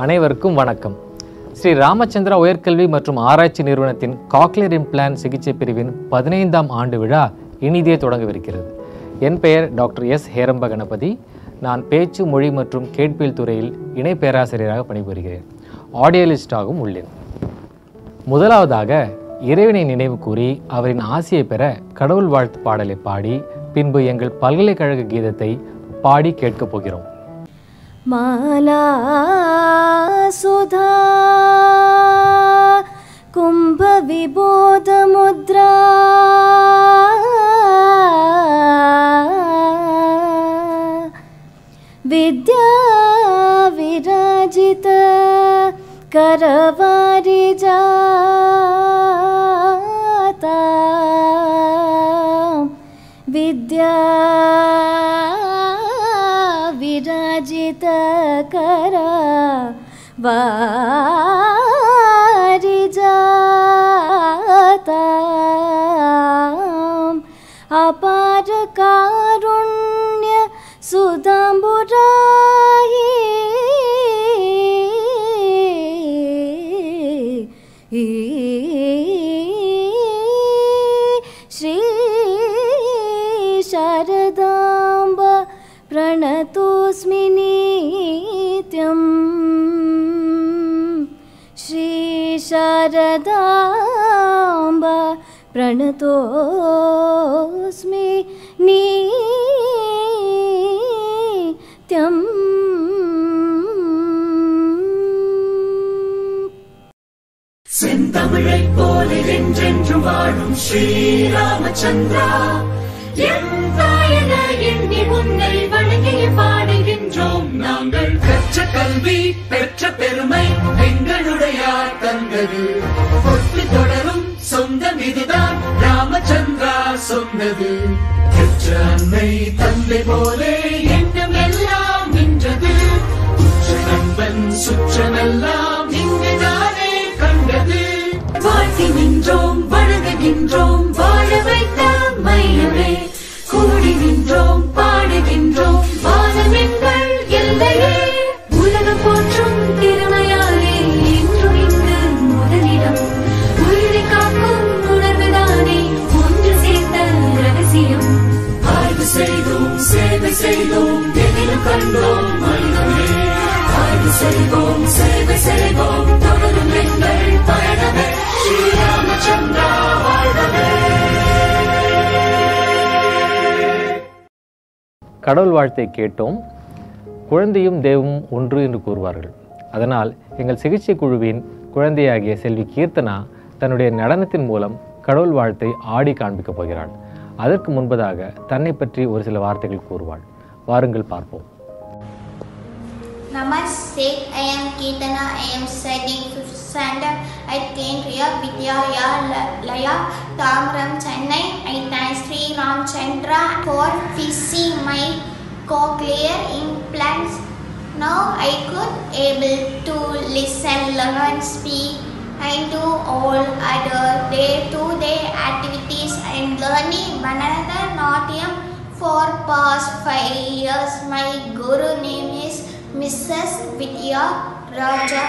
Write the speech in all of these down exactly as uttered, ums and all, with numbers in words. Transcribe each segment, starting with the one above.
அனைவருக்கும் வணக்கம். ஸ்ரீ ராமச்சந்திரா உயர்கல்வி மற்றும் ஆராய்ச்சி நிறுவனத்தின் காக்லியர் இம்ப்ளான்ட் சிகிச்சை பிரிவின் பதினைந்தாம் ஆண்டு விழா இனிதே தொடங்கவிருக்கிறது. என் பெயர் டாக்டர் எஸ் ஹேரம்ப கணபதி. நான் பேச்சு மொழி மற்றும் கேட்பியல் துறையில் இணை பேராசிரியராக பணிபுரிகிறேன். ஆடியோலிஸ்டாகவும் உள்ளேன். முதலாவதாக இறைவனை நினைவு கூறி அவரின் ஆசியை பெற கடவுள் வாழ்த்து பாடலை பாடி பின்பு எங்கள் பல்கலைக்கழக கீதத்தை பாடி கேட்கப் போகிறோம். மாலா சுதா கும்ப விபோத முத்ரா வித்யா விராஜித கரவாரி ஜாதா வித்யா विराजित करा वारि जाता अपार कारुण्य सुधांबुराही श्री शारदांब प्रणतोस्मि नित्यं श्री शारदांब प्रणतोस्मि नित्यं செந்தமிழை போல என்றென்றும் வாழும் ஸ்ரீ ராமச்சந்திரா எந்தாயன எண்ணி உன்னை வணங்கிய பாடுகின்றோம். நாங்கள் கற்ற கல்வி பெற்ற பெருமை எங்களுடைய தந்தது. ஒட்டு தொடரும் சொந்தம் இதுதான் ராமச்சந்திரா சொன்னது. பெற்ற அன்னை தந்தை போலே எண்ணம் எல்லாம் நின்றது. உற்ற நண்பன் சுற்றமெல்லாம் இங்குதானே கண்டது. வாழ்த்தி நின்றோம் வணங்குகின்றோம் வாழ வைத்த மையமே. கூடி நின்றோம் பாடுகின்றோம் வானம் எங்கள் எல்லையே. உலகம் போற்றும் திறமையாலே இன்றும் இங்கு முதலிடம். உயிரை காக்கும் உணர்வுதானே ஒன்று சேர்ந்த ரகசியம். ஆய்வு செய்தோம் சேவை செய்தோம் எதிலும் கண்டோம் மனிதமே. ஆய்வு செய்வோம் சேவை செய்வோம் தொடரும் எங்கள் பயணமே. ஸ்ரீராமச்சந்திரா வாழ்கவே. கடவுள் வாழ்த்தை கேட்டோம். குழந்தையும் தெய்வமும் ஒன்று என்று கூறுவார்கள். அதனால் எங்கள் சிகிச்சை குழுவின் குழந்தையாகிய செல்வி கீர்த்தனா தன்னுடைய நடனத்தின் மூலம் கடவுள் வாழ்த்தை ஆடி காண்பிக்கப் போகிறாள். அதற்கு முன்பதாக தன்னை பற்றி ஒரு சில வார்த்தைகள் கூறுவாள். வாருங்கள் பார்ப்போம். Namaste, I am Kirtana. I am studying fifth standard at Kendriya Vidyalaya Laya, Tamram, Chennai. I thank Sri Ramchandra for fixing my cochlear implants. Now I could able to listen, learn, speak, and do all other day-to-day activities and learning Bharatanatyam for past five years. My guru name is Missus Vidya Raja.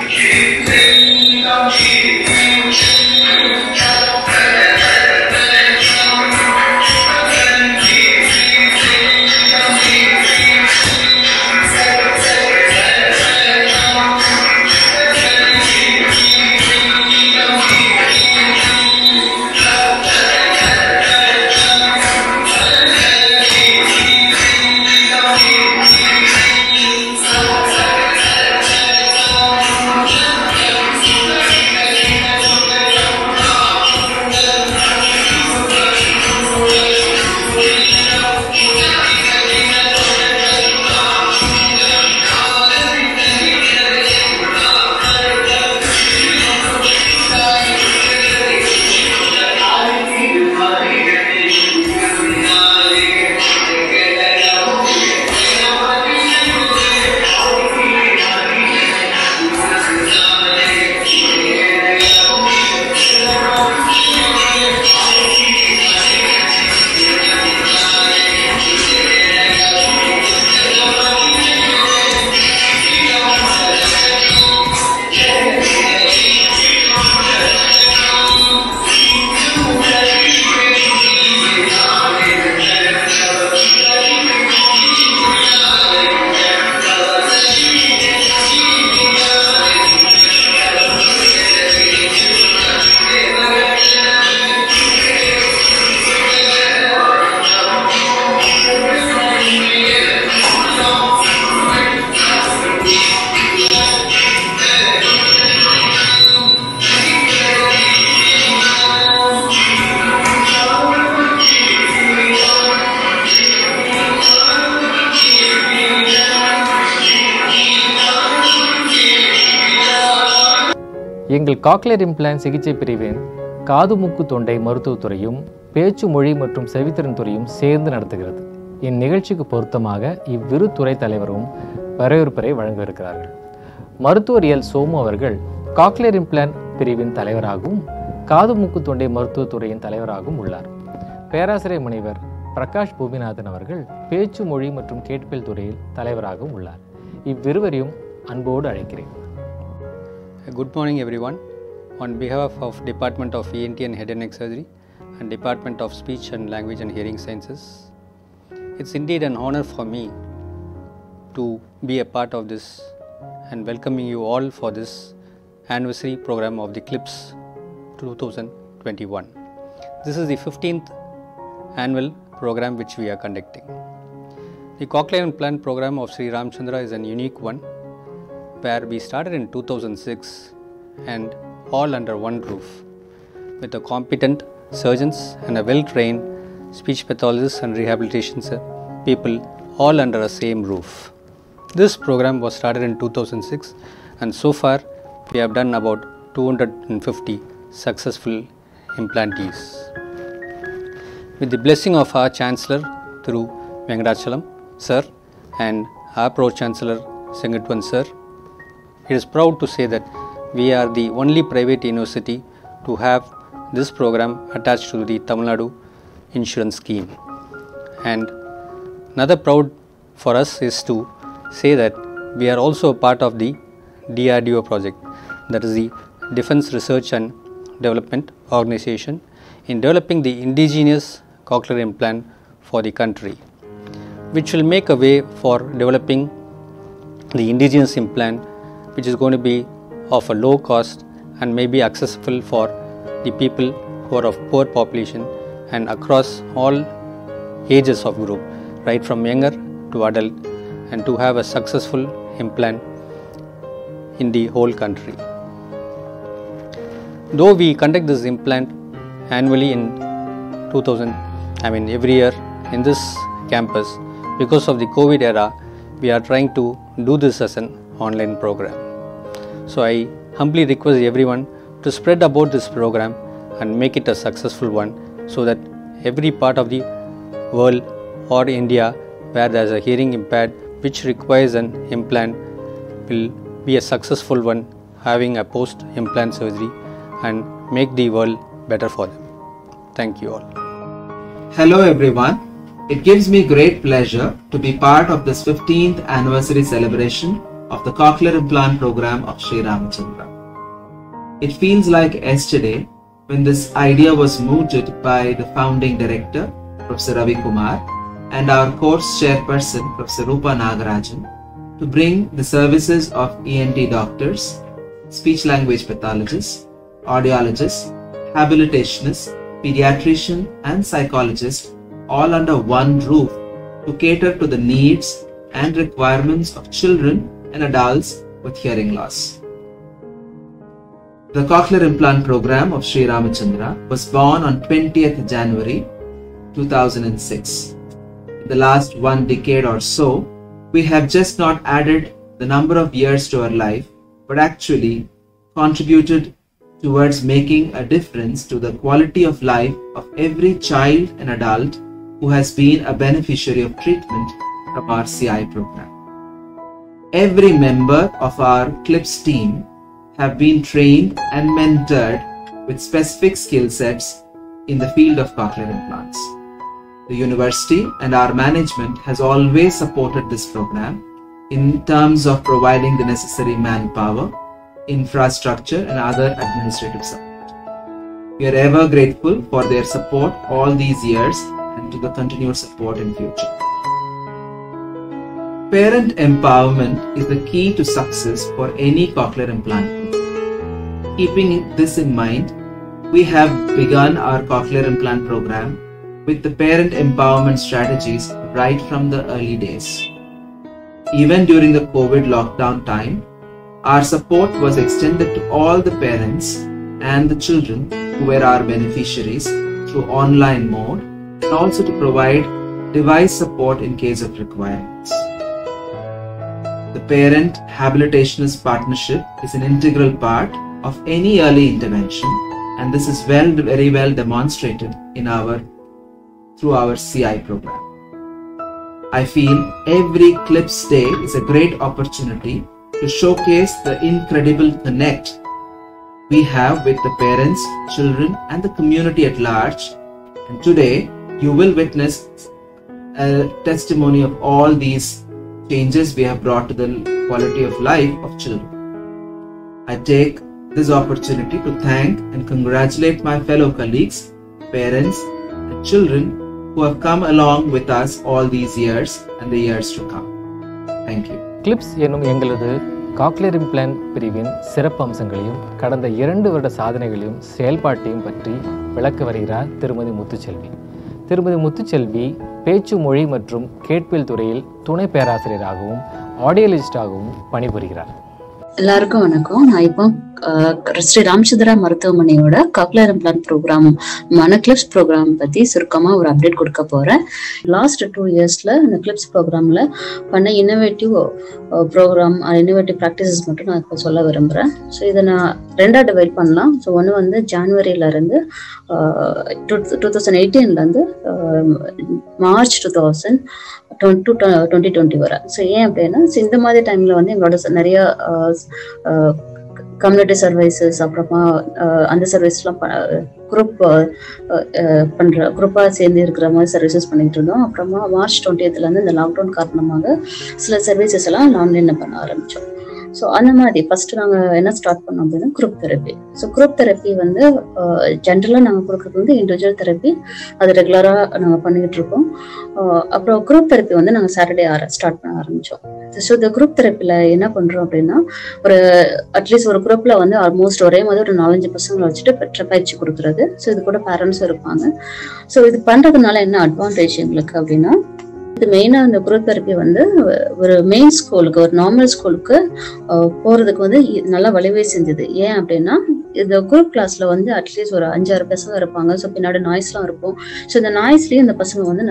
எங்கள் cochlear implant சிகிச்சை பிரிவின் காது மூக்கு தொண்டை மருத்துவத்துறையும் பேச்சு மொழி மற்றும் செவித்திறன் துறையும் சேர்ந்து நடத்துகிறது. இந்நிகழ்ச்சிக்கு பொருத்தமாக இவ்விரு துறை தலைவரும் வரவேற்புரை வழங்கவிருக்கிறார்கள். மருத்துவர் எல் சோமு அவர்கள் காக்லியர் இம்ப்ளான்ட் பிரிவின் தலைவராகவும் காது மூக்கு தொண்டை மருத்துவத்துறையின் தலைவராகவும் உள்ளார். பேராசிரியர் முனைவர் பிரகாஷ் பூமிநாதன் அவர்கள் பேச்சு மொழி மற்றும் கேட்பியல் துறையில் தலைவராகவும் உள்ளார். இவ்விருவரையும் அன்போடு அழைக்கிறேன். Good morning everyone. On behalf of Department of E N T and Head and Neck Surgery and Department of Speech and Language and Hearing Sciences, it's indeed an honor for me to be a part of this and welcoming you all for this anniversary program of the CLIPS twenty twenty-one. This is the fifteenth annual program which we are conducting. The Cochlear Implant program of Sri Ramachandra is an unique one, where we started in two thousand six and all under one roof with the competent surgeons and a well-trained speech pathologists and rehabilitation people all under a same roof. This program was started in two thousand six and so far we have done about two hundred fifty successful implantees. With the blessing of our Chancellor through Venkatachalam Sir and our Pro-Chancellor Sengatwan Sir, it is proud to say that we are the only private university to have this program attached to the Tamil Nadu insurance scheme. And another proud for us is to say that we are also a part of the D R D O project, that is the Defence Research and Development Organization, in developing the indigenous cochlear implant for the country, which will make a way for developing the indigenous implant, which is going to be of a low cost and may be accessible for the people who are of poor population and across all ages of group, right from younger to adult, and to have a successful implant in the whole country. Though we conduct this implant annually in two thousand, I mean every year in this campus, because of the COVID era, we are trying to do this as an online program. So I humbly request everyone to spread about this program and make it a successful one, so that every part of the world or India where there is a hearing impaired which requires an implant will be a successful one, having a post implant surgery and make the world better for them. Thank you all. Hello everyone. It gives me great pleasure to be part of this fifteenth anniversary celebration of the Cochlear Implant program of Sri Ramachandra. It feels like yesterday when this idea was mooted by the founding director, Professor Ravi Kumar, and our course chairperson, Professor Rupa Nagarajan, to bring the services of E N T doctors, speech language pathologists, audiologists, habilitationists, pediatrician and psychologist all under one roof to cater to the needs and requirements of children and adults with hearing loss. The Cochlear Implant program of Sri Ramachandra was born on twentieth January two thousand six. In the last one decade or so, we have just not added the number of years to our life, but actually contributed towards making a difference to the quality of life of every child and adult who has been a beneficiary of treatment from our C I program. Every member of our CLIPS team have been trained and mentored with specific skill sets in the field of cochlear implants. The university and our management has always supported this program in terms of providing the necessary manpower, infrastructure and other administrative support. We are ever grateful for their support all these years and to the continued support in future. Parent empowerment is the key to success for any cochlear implant. Keeping this in mind, we have begun our cochlear implant program with the parent empowerment strategies right from the early days. Even during the COVID lockdown time, our support was extended to all the parents and the children who were our beneficiaries through online mode, and also to provide device support in case of requirements. The parent habilitationist partnership is an integral part of any early intervention, and this is well, very well demonstrated in our through our C I program. I feel every CLIPS Day is a great opportunity to showcase the incredible connect we have with the parents, children, and the community at large. And today, you will witness a testimony of all these changes we have brought to the quality of life of children. I take this opportunity to thank and congratulate my fellow colleagues, parents, and children who have come along with us all these years and the years to come. Thank you. Clips என்னும் எங்களது cochlear implant பிரிவின் சிறப்பு அம்சங்களையும் கடந்த இரண்டு வருட சாதனைகளையும் செயல்பாட்டையும் பற்றி விளக்க வருகிறார் திருமதி முத்துச்செல்வி. திருமதி முத்துச்செல்வி பேச்சு மொழி மற்றும் கேட்பியல் துறையில் துணை பேராசிரியராகவும் ஆடியோலஜிஸ்டாகவும் பணிபுரிகிறார். எல்லாருக்கும் வணக்கம். நான் இப்போ ஸ்ரீ ராமச்சந்திரா மருத்துவமனையோட காக்லியர் இம்ப்ளான்ட் ப்ரோக்ராம் மன கிளிப்ஸ் ப்ரோக்ராம் பத்தி சுருக்கமா ஒரு அப்டேட் கொடுக்க போறேன். லாஸ்ட் டூ இயர்ஸ்ல இந்த கிளிப்ஸ் ப்ரோக்ராம்ல பண்ண இன்னோவேட்டிவ் ப்ரோக்ராம் இன்னோவேட்டிவ் ப்ராக்டிசஸ் மட்டும் நான் இப்போ சொல்ல விரும்புறேன். ஸோ இதை நான் ரெண்டா டிவைட் பண்ணலாம். ஸோ ஒன்று வந்து ஜான்வரியில இருந்து டூ டூ தௌசண்ட் எயிட்டீன்ல இருந்து March two thousand twenty twenty twenty வர. ஸோ ஏன் அப்படின்னா இந்த மாதிரி டைம்ல வந்து எங்களோட நிறைய கம்யூனிட்டி சர்வீசஸ் அப்புறமா அந்த சர்வீஸ்லாம் குரூப் பண்ற குரூப்பா சேர்ந்து இருக்கிற மாதிரி சர்வீசஸ் பண்ணிட்டு இருந்தோம். அப்புறமா மார்ச் டுவெண்ட்டியத்துல இருந்து இந்த லாக்டவுன் காரணமாக சில சர்வீசஸ் எல்லாம் ஆன்லைன்ல பண்ண ஆரம்பிச்சோம். ஸோ அந்த மாதிரி ஃபர்ஸ்ட் நாங்கள் என்ன ஸ்டார்ட் பண்ணோம் அப்படின்னா group therapy. So group therapy வந்து ஜென்ரலாக நாங்கள் கொடுக்குறது வந்து இண்டிவிஜுவல் தெரப்பி, அது ரெகுலராக நாங்கள் பண்ணிக்கிட்டு இருக்கோம். அப்புறம் குரூப் தெரப்பி வந்து நாங்கள் சாட்டர்டே ஆர ஸ்டார்ட் பண்ண ஆரம்பித்தோம். ஸோ இந்த குரூப் தெரப்பியில் என்ன பண்ணுறோம் அப்படின்னா ஒரு அட்லீஸ்ட் ஒரு குரூப்பில் வந்து ஆல்மோஸ்ட் ஒரே மாதிரி ஒரு நாலஞ்சு பசங்களை வச்சுட்டு பெற்ற பயிற்சி கொடுக்குறது. ஸோ இது கூட பேரண்ட்ஸும் இருப்பாங்க. ஸோ இது பண்ணுறதுனால என்ன அட்வான்டேஜ் எங்களுக்கு அப்படின்னா, இது மெயினாக இந்த குரூப் தெரப்பி வந்து ஒரு மெயின் ஸ்கூலுக்கு ஒரு நார்மல் ஸ்கூலுக்கு போகிறதுக்கு வந்து நல்லா வலிமை செஞ்சது. ஏன் அப்படின்னா இந்த குரூப் கிளாஸ்ல வந்து அட்லீஸ்ட் ஒரு அஞ்சாறு பசங்க இருப்பாங்க. ஸோ பின்னாடி நாய்ஸ்லாம் இருக்கும். ஸோ இந்த நாய்ஸ்லயும் இந்த பசங்க வந்து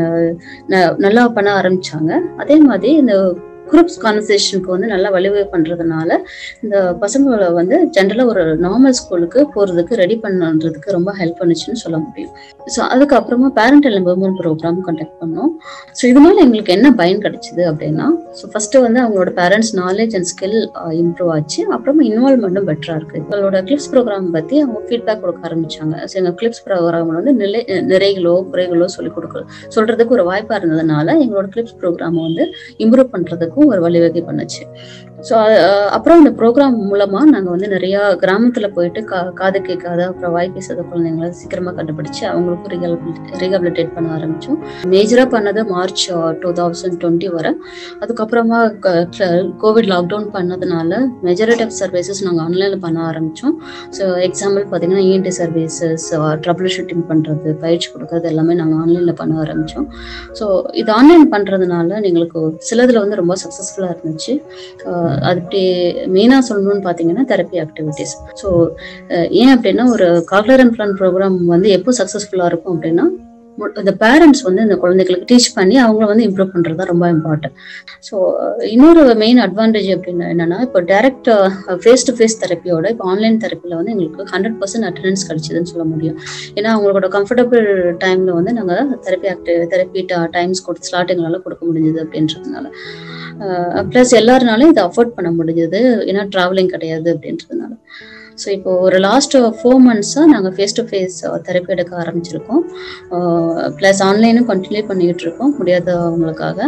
நல்லா பண்ண ஆரம்பிச்சாங்க. அதே மாதிரி இந்த குரூப்ஸ் கான்வர்சேஷனுக்கு வந்து நல்லா வலிமை பண்றதுனால இந்த பசங்களை வந்து ஜென்ரலா ஒரு நார்மல் ஸ்கூலுக்கு போறதுக்கு ரெடி பண்ணுறதுக்கு ரொம்ப ஹெல்ப் பண்ணுச்சுன்னு சொல்ல முடியும். ஸோ அதுக்கப்புறமா பேரண்டல் எம்பவர்மெண்ட் ப்ரோக்ராம் கண்டக்ட் பண்ணோம். ஸோ இதனால எங்களுக்கு என்ன பயன் கிடைச்சிது அப்படின்னா, ஸோ ஃபர்ஸ்ட் வந்து அவங்களோட parents knowledge and skill improve ஆச்சு. அப்புறமா இன்வால்மெண்ட்டும் பெட்டரா இருக்கு. எங்களோட கிளிப்ஸ் ப்ரோக்ராம் பத்தி அவங்க ஃபீட்பேக் கொடுக்க ஆரம்பிச்சாங்க. ஸோ எங்க கிளிப்ஸ் ப்ரோக்ராம் வந்து நிலை நிறைகளோ குறைகளோ சொல்லிக் கொடுக்க சொல்றதுக்கு ஒரு வாய்ப்பா இருந்ததுனால எங்களோட கிளிப்ஸ் ப்ரோக்ராம் வந்து இம்ப்ரூவ் பண்றதுக்கு ஒரு வழிவகை பண்ணுச்சு. ஸோ அப்புறம் இந்த ப்ரோக்ராம் மூலமா நாங்கள் வந்து நிறைய கிராமத்துல போயிட்டு கா காது கேட்காத அப்புறம் வாய் பேசாத குழந்தைங்களை சீக்கிரமா கண்டுபிடிச்சு அவங்களுக்கும் ரீஹாபிலிட்டேட் பண்ண ஆரம்பிச்சோம். மேஜரா பண்ணது மார்ச் டூ தௌசண்ட் டுவெண்ட்டி வர. அதுக்கப்புறமா கோவிட் லாக்டவுன் பண்ணதுனால மெஜாரிட்டி ஆஃப் சர்வீசஸ் நாங்கள் ஆன்லைன்ல பண்ண ஆரம்பிச்சோம். ஸோ எக்ஸாம்பிள் பார்த்தீங்கன்னா இஎன்டி சர்வீசஸ், ட்ரபிள் ஷூட்டிங் பண்றது, பயிற்சி கொடுக்கறது எல்லாமே நாங்கள் ஆன்லைன்ல பண்ண ஆரம்பிச்சோம். ஸோ இது ஆன்லைன் பண்றதுனால எங்களுக்கு சிலதுல வந்து ரொம்ப சக்சஸ்ஃபுல்லா இருந்துச்சு. அது இப்படி மெயினாக சொல்லணும்னு பார்த்தீங்கன்னா தெரப்பி ஆக்டிவிட்டிஸ். ஸோ ஏன் அப்படின்னா ஒரு காக்லியர் இம்ப்ளான்ட் ப்ரோக்ராம் வந்து எப்போ சக்ஸஸ்ஃபுல்லாக இருக்கும் அப்படின்னா இந்த பேரண்ட்ஸ் வந்து இந்த குழந்தைகளுக்கு டீச் பண்ணி அவங்கள வந்து இம்ப்ரூவ் பண்ணுறது தான் ரொம்ப இம்பார்ட்டன்ட். ஸோ இன்னொரு மெயின் அட்வான்டேஜ் அப்படின்னா என்னன்னா, இப்போ டைரக்ட் ஃபேஸ் டு ஃபேஸ் தெரப்பியோட இப்போ ஆன்லைன் தெரப்பியில் வந்து எங்களுக்கு ஹண்ட்ரட் பர்சன்ட் அட்டெண்டன்ஸ் கிடைச்சதுன்னு சொல்ல முடியும். ஏன்னா அவங்களோட கம்ஃபர்டபுள் டைமில் வந்து நாங்கள் தெரப்பி ஆக்டிவ் தெரப்பி டைம்ஸ் கொடுத்து ஸ்லாட்டுங்களால கொடுக்க முடிஞ்சது அப்படின்றதுனால, ப்ளஸ் எல்லாருனாலும் இதை அஃபோர்ட் பண்ண முடிஞ்சது. ஏன்னா ட்ராவலிங் கிடையாது அப்படின்றதுனால. ஸோ இப்போ ஒரு லாஸ்ட் ஃபோர் மந்த்ஸாக நாங்கள் ஃபேஸ் டு ஃபேஸ் தெரப்பி எடுக்க ஆரம்பிச்சிருக்கோம். ப்ளஸ் ஆன்லைனும் கண்டினியூ பண்ணிக்கிட்டு இருக்கோம் முடியாதவங்களுக்காக.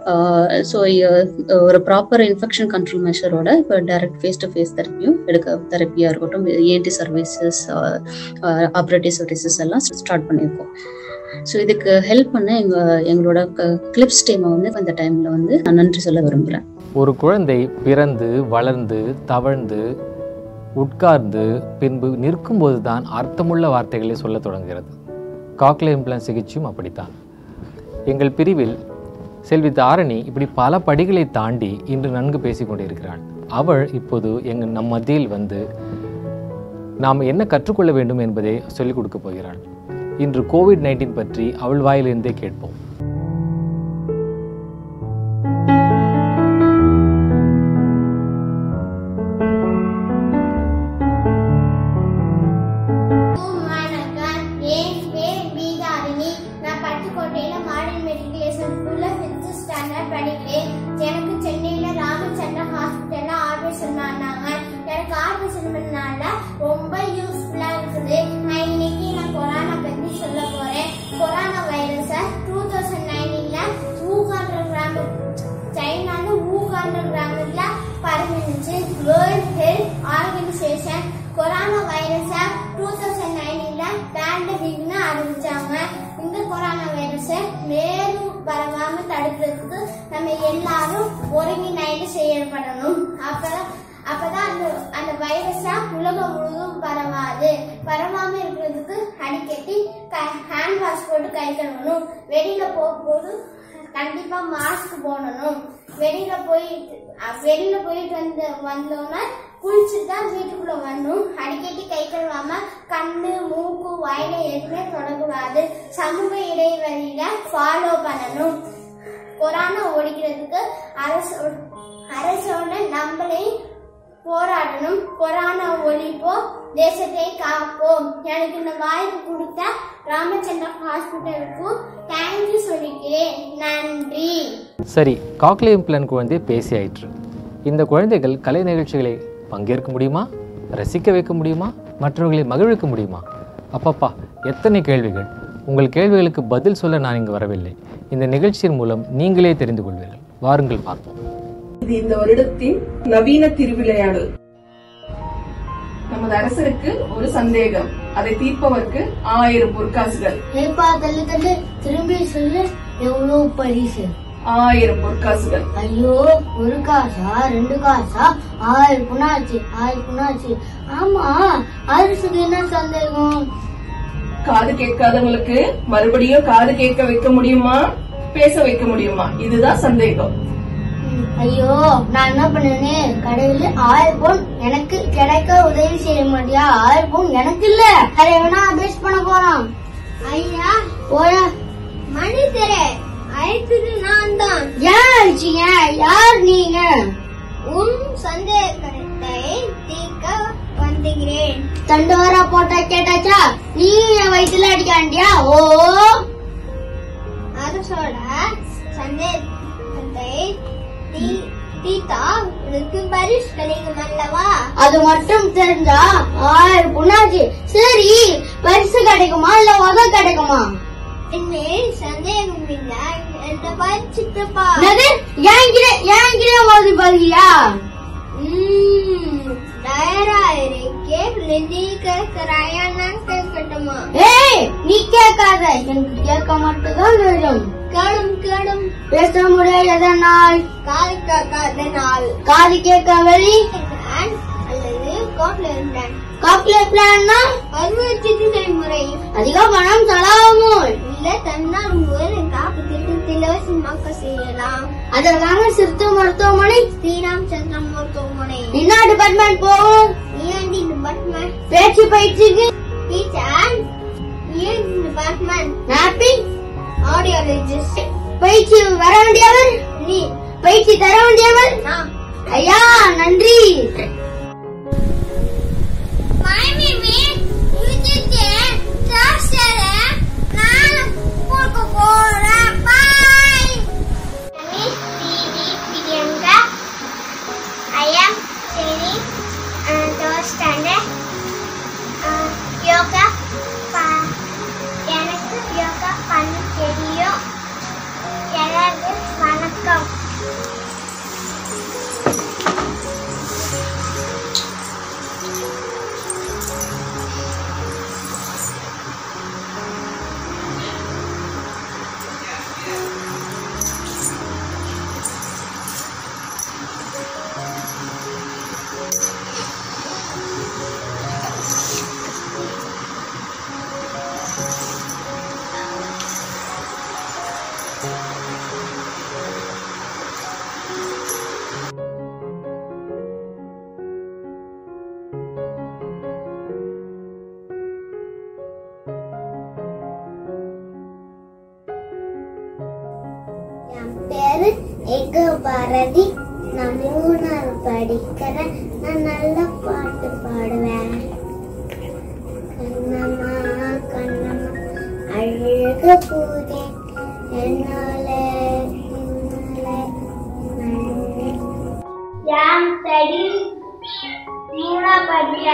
ஸோ ஒரு ப்ராப்பர் இன்ஃபெக்ஷன் கண்ட்ரோல் மெஷரோட இப்போ டைரக்ட் ஃபேஸ் டு ஃபேஸ் தெரப்பியும் எடுக்க தெரப்பியாக இருக்கட்டும், இஎன்டி சர்வீசஸ், ஆப்ரேட்டிவ் சர்வீசஸ் எல்லாம் ஸ்டார்ட் பண்ணியிருக்கோம். ஸோ இதுக்கு ஹெல்ப் பண்ண எங்க எங்களோட கிளிப்ஸ் டீமை வந்து இந்த டைம்ல வந்து நான் நன்றி சொல்ல விரும்புகிறேன். ஒரு குழந்தை பிறந்து வளர்ந்து தவழ்ந்து உட்கார்ந்து பின்பு நிற்கும்போது தான் அர்த்தமுள்ள வார்த்தைகளை சொல்ல தொடங்குகிறது. காக்லியர் இம்ப்ளான்ட் சிகிச்சையும் அப்படித்தான். எங்கள் பிரிவில் செல்வி தாரணி இப்படி பல படிகளை தாண்டி இன்று நன்கு பேசிக்கொண்டிருக்கிறாள். அவள் இப்போது எங்கள் நம் மத்தியில் வந்து நாம் என்ன கற்றுக்கொள்ள வேண்டும் என்பதை சொல்லிக் கொடுக்க போகிறாள். இன்று கோவிட் நைன்டீன் பற்றி அவள் வாயிலிருந்தே கேட்போம். ஆர்கனைசேஷன் கொரோனா வைரஸை டூ தௌசண்ட் நைன்டீன்ல பேண்டமிக்னு அறிவிச்சாங்க. இந்த கொரோனா வைரஸை மேலும் பரவாம தடுக்கிறதுக்கு நம்ம எல்லாரும் ஒருங்கிணைந்து செயல்படணும். அப்பதான் அப்பதான் அந்த அந்த வைரஸா உலகம் முழுவதும் பரவாது. பரவாம இருக்கிறதுக்கு அடிக்கடி ஹேண்ட் வாஷ் போட்டு கை கழுவணும். வெளியில போகும்போது கண்டிப்பா மாஸ்க் போடணும். வெளியில போயிட்டு வெளியில போயிட்டு வந்து வந்தோம்னா குளிச்சுட்டு தான் வீட்டுக்குள்ள வரணும். அடிக்கடி கை கழுவாம கண்ணு மூக்கு வாயில எதுவுமே தொடக்கூடாது. சமூக இடைவெளியில ஃபாலோ பண்ணணும். கொரோனா ஒழிக்கிறதுக்கு அரசோட அரசோட நம்மளே போராடணும். கொரோனா ஒழிப்போம், தேசத்தை காப்போம். எனக்கு இந்த வாய்ப்பு கொடுத்த ராமச்சந்திரா ஹாஸ்பிட்டலுக்கும் தேங்க்யூ சொல்லிக்கிறேன். நன்றி. சரி, காக்லியர் இம்ப்ளான்ட் குழந்தை பேசி ஆயிற்று. இந்த குழந்தைகள் கலை நிகழ்ச்சிகளை பங்கேற்க முடியுமா, ரசிக்க வைக்க முடியுமா, மற்றவர்களை மகிழ்விக்க முடியுமா? அப்பப்பா, எத்தனை கேள்விகள்! உங்கள் கேள்விகளுக்கு பதில் சொல்ல நான் இங்கு வரவில்லை. இந்த நிகழ்ச்சியின் மூலம் நீங்களே தெரிந்து கொள்வீர்கள். வாருங்கள் பார்ப்போம். இது இந்த வருடத்தின் நவீன திருவிளையாடல். நமது அரசருக்கு ஒரு சந்தேகம், அதை தீர்ப்பவருக்கு ஆயிரம் பொற்காசுகள். திரும்பி சொல்லு, எவ்வளவு பரிசு? ஆயிரம் பொற்காசுகள். ஐயோ, ஒரு காசா ரெண்டு காசா? ஆயிரம் புண்ணாச்சு, ஆயிரம் புண்ணாச்சு. ஆமா, அரசுக்கு என்ன சந்தேகம்? காது கேட்காதவங்களுக்கு மறுபடியும் காது கேட்க வைக்க முடியுமா, பேச வைக்க முடியுமா? இதுதான் சந்தேகம். ஐயோ, நான் என்ன பண்ணேன்னு கடையில ஆயிரம் பவுன் எனக்கு கிடைக்க உதவி செய்ய மாட்டியா? ஆயிரம் பவுன் எனக்கு இல்ல, அதை வேணா அபேஸ் பண்ண போறான். ஐயா போய மணி தெர அழைத்தது நான் தான். ஏன் அழிச்சீங்க? யார் நீங்க? உன் சந்தேகத்தை தீர்க்க வந்துகிறேன். தண்டோரா போட்டா கேட்டாச்சா? நீ என் வயிற்றுல அடிக்காண்டியா? ஓ, அரசோட சந்தேகத்தை அது மட்டும் தெரிஞ்சா ஆயிரம் புண்ணாச்சு. சரி, பரிசு கிடைக்குமா இல்ல உத கிடைக்குமா? என்ன சந்தேகம் இல்ல, என்ன பரிசுப்பா ஏங்கிற பாருகியா? ஏய், நீ கேட்காத, எனக்கு கேட்க மட்டும்தான் தெரியும். கேடும் கேடும் பேச முடியாதனால், காது கேட்காதனால், காது கேட்க வழி அல்லது காக்லியர் பிளான்னா அறுவை சிகிச்சை முறை. அதிக பணம் செலவாகுமோ? இல்ல, தன்னால் மூலம் காப்பு திட்டத்தில் இலவசமாக்க செய்யலாம். அதற்காக சிறுத்து மருத்துவமனை, ஸ்ரீராமச்சந்திரா மருத்துவமனை. என்ன டிபார்ட்மெண்ட் போகும்? ENT department. பேச்சு பயிற்சிக்கு teacher, ENT department. Mapping audiologist. பயிற்சி வர வேண்டியவர் நீ, பயிற்சி தர வேண்டியவர் நான். ஐயா, நன்றி. யோகா எனக்கு யோகா பண்ண தெரியும். எல்லாருக்கும் வணக்கம். எங்க பாரதி, நான் மூணாவது படிக்கிறேன். நான் நல்ல பாட்டு பாடுவேன். கண்ணம்மா கண்ணம்மா அழகு பூதே என்னால யாம் சரி மூணா படிக்க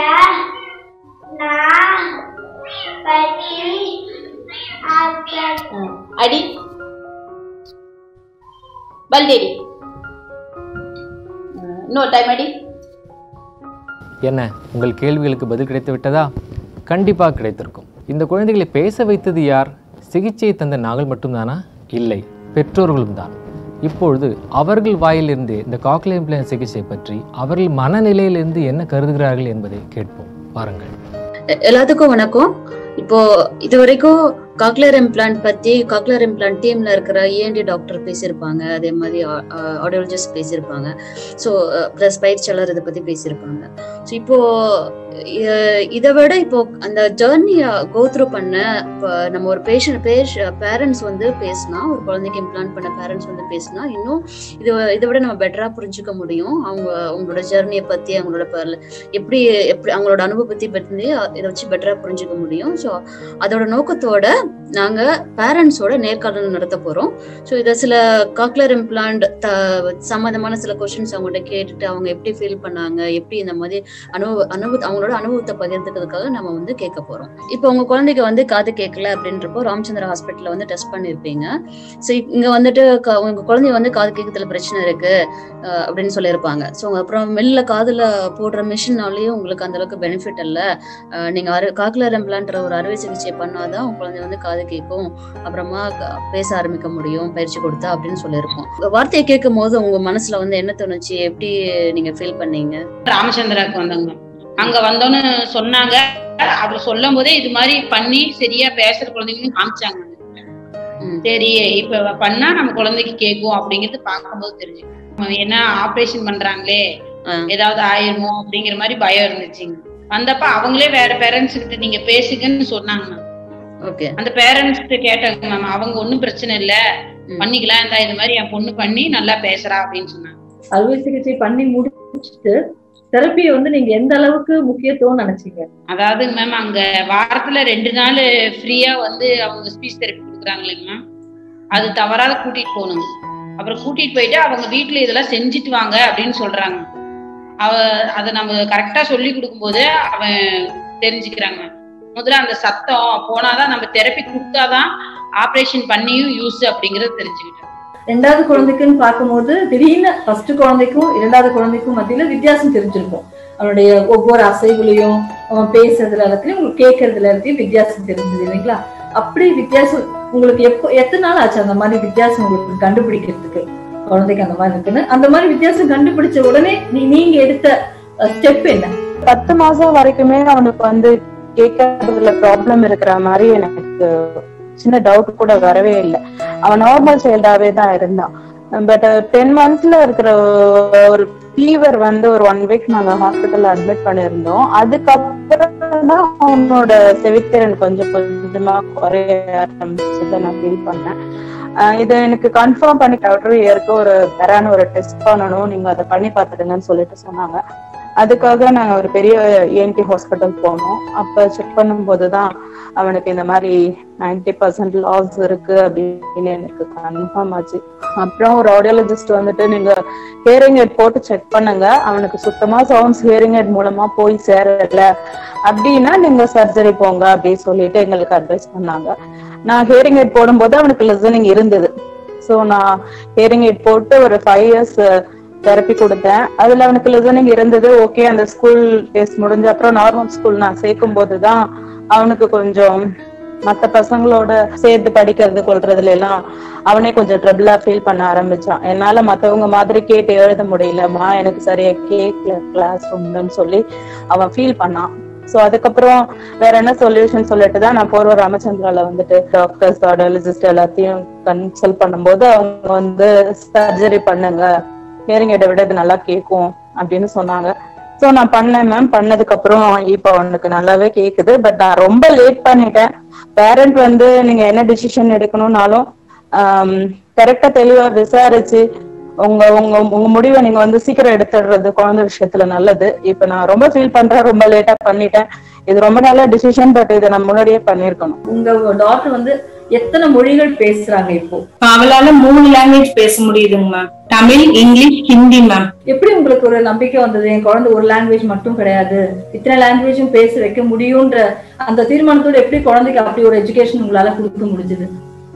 நான் படி அடி பல்தேடி. இன்னொரு டைம் அடி. என்ன உங்கள் கேள்விகளுக்கு பதில் கிடைத்து விட்டதா? கண்டிப்பாக கிடைத்திருக்கும். இந்த குழந்தைகளை பேச வைத்தது யார்? சிகிச்சையை தந்த நாங்கள் மட்டும்தானா? இல்லை, பெற்றோர்களும் தான். இப்பொழுது அவர்கள் வாயிலிருந்து இந்த காக்லியர் இம்ப்ளான்ட் சிகிச்சை பற்றி அவர்கள் மனநிலையிலிருந்து என்ன கருதுகிறார்கள் என்பதை கேட்போம். பாருங்கள். எல்லாத்துக்கும் வணக்கம். இப்போ இது வரைக்கும் காக்லியர் இம்ப்ளான்ட் பத்தி காக்லியர் இம்ப்ளான்ட் டீம்ல இருக்கிற இஎன்டி டாக்டர் பேசியிருப்பாங்க, அதே மாதிரி ஆடியாலஜிஸ்ட் பேசியிருப்பாங்க, ஸோ பிளஸ் பயிற்சியாளர் இதை பத்தி பேசியிருப்பாங்க. ஸோ இப்போ இதை விட இப்போ அந்த ஜேர்னியை கோ த்ரூ பண்ண நம்ம ஒரு பேஷண்ட் பேஷ பேரண்ட்ஸ் வந்து பேசினா, ஒரு குழந்தைக்கு இம்ப்ளான்ட் பண்ண பேரண்ட்ஸ் வந்து பேசினா இன்னும் இது இதை விட நம்ம பெட்டரா புரிஞ்சுக்க முடியும். அவங்க அவங்களோட ஜேர்னியை பத்தி, அவங்களோட எப்படி எப்படி அவங்களோட அனுபவத்தை பத்தி இதை வச்சு பெட்டரா புரிஞ்சுக்க முடியும். ஸோ அதோட நோக்கத்தோட நாங்க பேரண்ட்ஸோட நேர்காணல் நடத்த போறோம். ஸோ இதை சில காக்லியர் இம்ப்ளான்ட் சம்பந்தமான சில கொஸ்டின்ஸ் அவங்கள்ட்ட கேட்டுட்டு அவங்க எப்படி ஃபீல் பண்ணாங்க, எப்படி இந்த மாதிரி அனுபவ அனுபவ அவங்களோட அனுபவத்தை பகிர்ந்துக்கிறதுக்காக நம்ம வந்து கேட்க போறோம். இப்போ உங்க குழந்தைக்கு வந்து காது கேட்கல அப்படின்றப்போ ராமச்சந்திரா ஹாஸ்பிட்டல்ல வந்து டெஸ்ட் பண்ணிருப்பீங்க. ஸோ இங்க வந்துட்டு உங்க குழந்தை வந்து காது கேட்கறதுல பிரச்சனை இருக்கு அப்படின்னு சொல்லியிருப்பாங்க. ஸோ அப்புறம் மெல்ல காதுல போடுற மிஷினாலேயும் உங்களுக்கு அந்த அளவுக்கு பெனிஃபிட் இல்ல, நீங்க காக்லியர் இம்ப்ளான்ட் ஒரு அறுவை சிகிச்சை பண்ணாதான் உங்க குழந்தை வந்து காது கேட்கும், அப்புறமா பேச ஆரம்பிக்க முடியும் பயிற்சி கொடுத்தா அப்படின்னு சொல்லியிருக்கோம். வார்த்தையை கேட்கும் போது உங்க மனசுல வந்து என்ன தோணுச்சு, எப்படி நீங்க ஃபீல் பண்ணீங்க? ராமச்சந்திராக்கு வந்தாங்க, அங்க வந்தோன்னு சொன்னாங்க. அவர் சொல்லும் போதே இது மாதிரி பண்ணி சரியா பேசுற குழந்தைங்கன்னு காமிச்சாங்க. சரி இப்ப பண்ணா நம்ம குழந்தைக்கு கேட்கும் அப்படிங்கிறது பார்க்கும்போது தெரிஞ்சுக்கணும். என்ன ஆப்ரேஷன் பண்றாங்களே ஏதாவது ஆயிருமோ அப்படிங்கிற மாதிரி பயம் இருந்துச்சுங்க. வந்தப்ப அவங்களே வேற பேரண்ட்ஸ் கிட்ட நீங்க பேசுங்கன்னு சொன்னாங்க. அந்த பேரண்ட்ஸ் கேட்டாங்க மேம், அவங்க ஒன்னும் பிரச்சனை இல்ல பண்ணிக்கலாம், இந்த இது மாதிரி என் பொண்ணு பண்ணி நல்லா பேசுறா அப்படின்னு சொன்னாங்க. அறுவை சிகிச்சை பண்ணி முடிச்சுட்டு தெரப்பியை வந்து நீங்க எந்த அளவுக்கு முக்கியத்துவம் நினைச்சீங்க? அதாவது மேம் அங்க வாரத்துல ரெண்டு நாள் ஃப்ரீயா வந்து அவங்க ஸ்பீச் தெரப்பி கொடுக்குறாங்க இல்லைங்க மேம், அது தவறாத கூட்டிட்டு போகணுங்க. அப்புறம் கூட்டிட்டு போயிட்டு அவங்க வீட்டுல இதெல்லாம் செஞ்சுட்டு வாங்க அப்படின்னு சொல்றாங்க. அவ அதை நம்ம கரெக்டா சொல்லி கொடுக்கும் போது அவன் தெரிஞ்சுக்கிறாங்க. முதல்ல அந்த சத்தம் போனாதான் நம்ம தெரப்பி கொடுத்தாதான் ஆப்ரேஷன் பண்ணியும் யூஸ் அப்படிங்கறது தெரிஞ்சுக்கிட்டோம். ரெண்டாவது குழந்தைக்குன்னு பார்க்கும்போது திடீர்னு ஃபர்ஸ்ட் குழந்தைக்கும் இரண்டாவது குழந்தைக்கும் மத்தியில வித்தியாசம் தெரிஞ்சிருக்கும். அவனுடைய ஒவ்வொரு அசைவுலையும் அவன் பேசுறதுல எல்லாத்துலயும் உங்களுக்கு கேட்கறதுல எல்லாத்தையும் வித்தியாசம் தெரிஞ்சது இல்லைங்களா? அப்படி வித்தியாசம் உங்களுக்கு எப்போ எத்தனை நாள் ஆச்சு அந்த மாதிரி வித்தியாசம் உங்களுக்கு கண்டுபிடிக்கிறதுக்கு? குழந்தைக்கு அந்த மாதிரி இருக்குன்னு அந்த மாதிரி வித்தியாசம் கண்டுபிடிச்ச உடனே நீ நீங்க எடுத்த ஸ்டெப் என்ன? பத்து மாசம் வரைக்குமே அவனுக்கு வந்து கேட்கறதுல ப்ராப்ளம் இருக்கிற மாதிரி எனக்கு சின்ன டவுட் கூட வரவே இல்லை. அவன் நார்மல் சைல்டாவே தான் இருந்தான். பட் டென் மந்த்ஸ்ல இருக்கிற ஒரு ஃபீவர் வந்து ஒரு ஒன் வீக் நாங்க ஹாஸ்பிட்டல்ல அட்மிட் பண்ணிருந்தோம். அதுக்கப்புறம் தான் அவனோட செவித்திறன் கொஞ்சம் கொஞ்சமா குறைய ஆரம்பிச்சதை நான் ஃபீல் பண்ணேன். இதை எனக்கு கன்ஃபார்ம் பண்ணி டாக்டர் இயருக்கு ஒரு தரான ஒரு டெஸ்ட் பண்ணணும், நீங்க அதை பண்ணி பார்த்துடுங்கன்னு சொல்லிட்டு சொன்னாங்க. அதுக்காக நாங்க ஒரு பெரிய இஎன்டி ஹாஸ்பிட்டல் போனோம். அப்ப செக் பண்ணும் போதுதான் அவனுக்கு இந்த மாதிரி நைன்டி பர்சன்ட் லாஸ் இருக்கு அப்படின்னு எனக்கு கன்ஃபார்ம் ஆச்சு. அப்புறம் ஒரு ஆடியாலஜிஸ்ட் வந்துட்டு நீங்க ஹியரிங் எட் போட்டு செக் பண்ணுங்க, அவனுக்கு சுத்தமா சவுண்ட்ஸ் ஹியரிங் எட் மூலமா போய் சேரல அப்படின்னா நீங்க சர்ஜரி போங்க அப்படின்னு சொல்லிட்டு எங்களுக்கு அட்வைஸ் பண்ணாங்க. நான் ஹியரிங் எட் போடும்போது அவனுக்கு லிசனிங் இருந்தது. ஸோ நான் ஹியரிங் எட் போட்டு ஒரு ஃபைவ் இயர்ஸ் தெரப்பி கொடுத்தேன். அதுல அவனுக்கு லிசனிங் இருந்தது. ஓகே, அந்த ஸ்கூல் டேஸ் முடிஞ்ச அப்புறம் நார்மல் ஸ்கூல் நான் சேர்க்கும் போதுதான் அவனுக்கு கொஞ்சம் மற்ற பசங்களோட சேர்த்து படிக்கிறது கொள்றதுல எல்லாம் அவனே கொஞ்சம் ட்ரபிளா ஃபீல் பண்ண ஆரம்பிச்சான். என்னால மத்தவங்க மாதிரி கேட்டு எழுத முடியலமா, எனக்கு சரியா கேட்கல கிளாஸ் ரூம்னு சொல்லி அவன் ஃபீல் பண்ணான். சோ அதுக்கப்புறம் வேற என்ன சொல்யூஷன் சொல்லிட்டுதான் நான் போர்வ ராமச்சந்திரால வந்துட்டு டாக்டர்ஸ் ஆடியாலஜிஸ்ட் எல்லாத்தையும் கன்சல்ட் பண்ணும்போது அவங்க வந்து சர்ஜரி பண்ணுங்க, ஹியரிங் எடை விட இது நல்லா கேட்கும் அப்படின்னு சொன்னாங்க. சோ நான் பண்ணேன் மேம். பண்ணதுக்கு அப்புறம் இப்ப அவனுக்கு நல்லாவே கேக்குது. பட் நான் ரொம்ப லேட் பண்ணிட்டேன். பேரண்ட் வந்து நீங்க என்ன டிசிஷன் எடுக்கணும்னாலும் ஆஹ் கரெக்டா தெளிவா விசாரிச்சு உங்க உங்க உங்க முடிவை நீங்க வந்து சீக்கிரம் எடுத்துடுறது குழந்தை விஷயத்துல நல்லது. இப்ப நான் ரொம்ப ஃபீல் பண்றேன், ரொம்ப லேட்டா பண்ணிட்டேன். இது ரொம்ப நல்ல டிசிஷன், பட் இதை நான் முன்னாடியே பண்ணிருக்கணும். உங்க டாக்டர் வந்து எத்தனை மொழிகள் பேசுறாங்க இப்போ? அவளால மூணு லாங்குவேஜ் பேச முடியுதுங்க ma'am, Tamil, English, Hindi ma'am. எப்படி உங்களுக்கு ஒரு நம்பிக்கை வந்தது என் குழந்தை ஒரு லாங்குவேஜ் மட்டும் கிடையாது இத்தனை லாங்குவேஜும் பேச வைக்க முடியும்ன்ற அந்த தீர்மானத்தோட எப்படி குழந்தைக்கு அப்படி ஒரு எஜுகேஷன் உங்களால கொடுக்க முடிஞ்சது?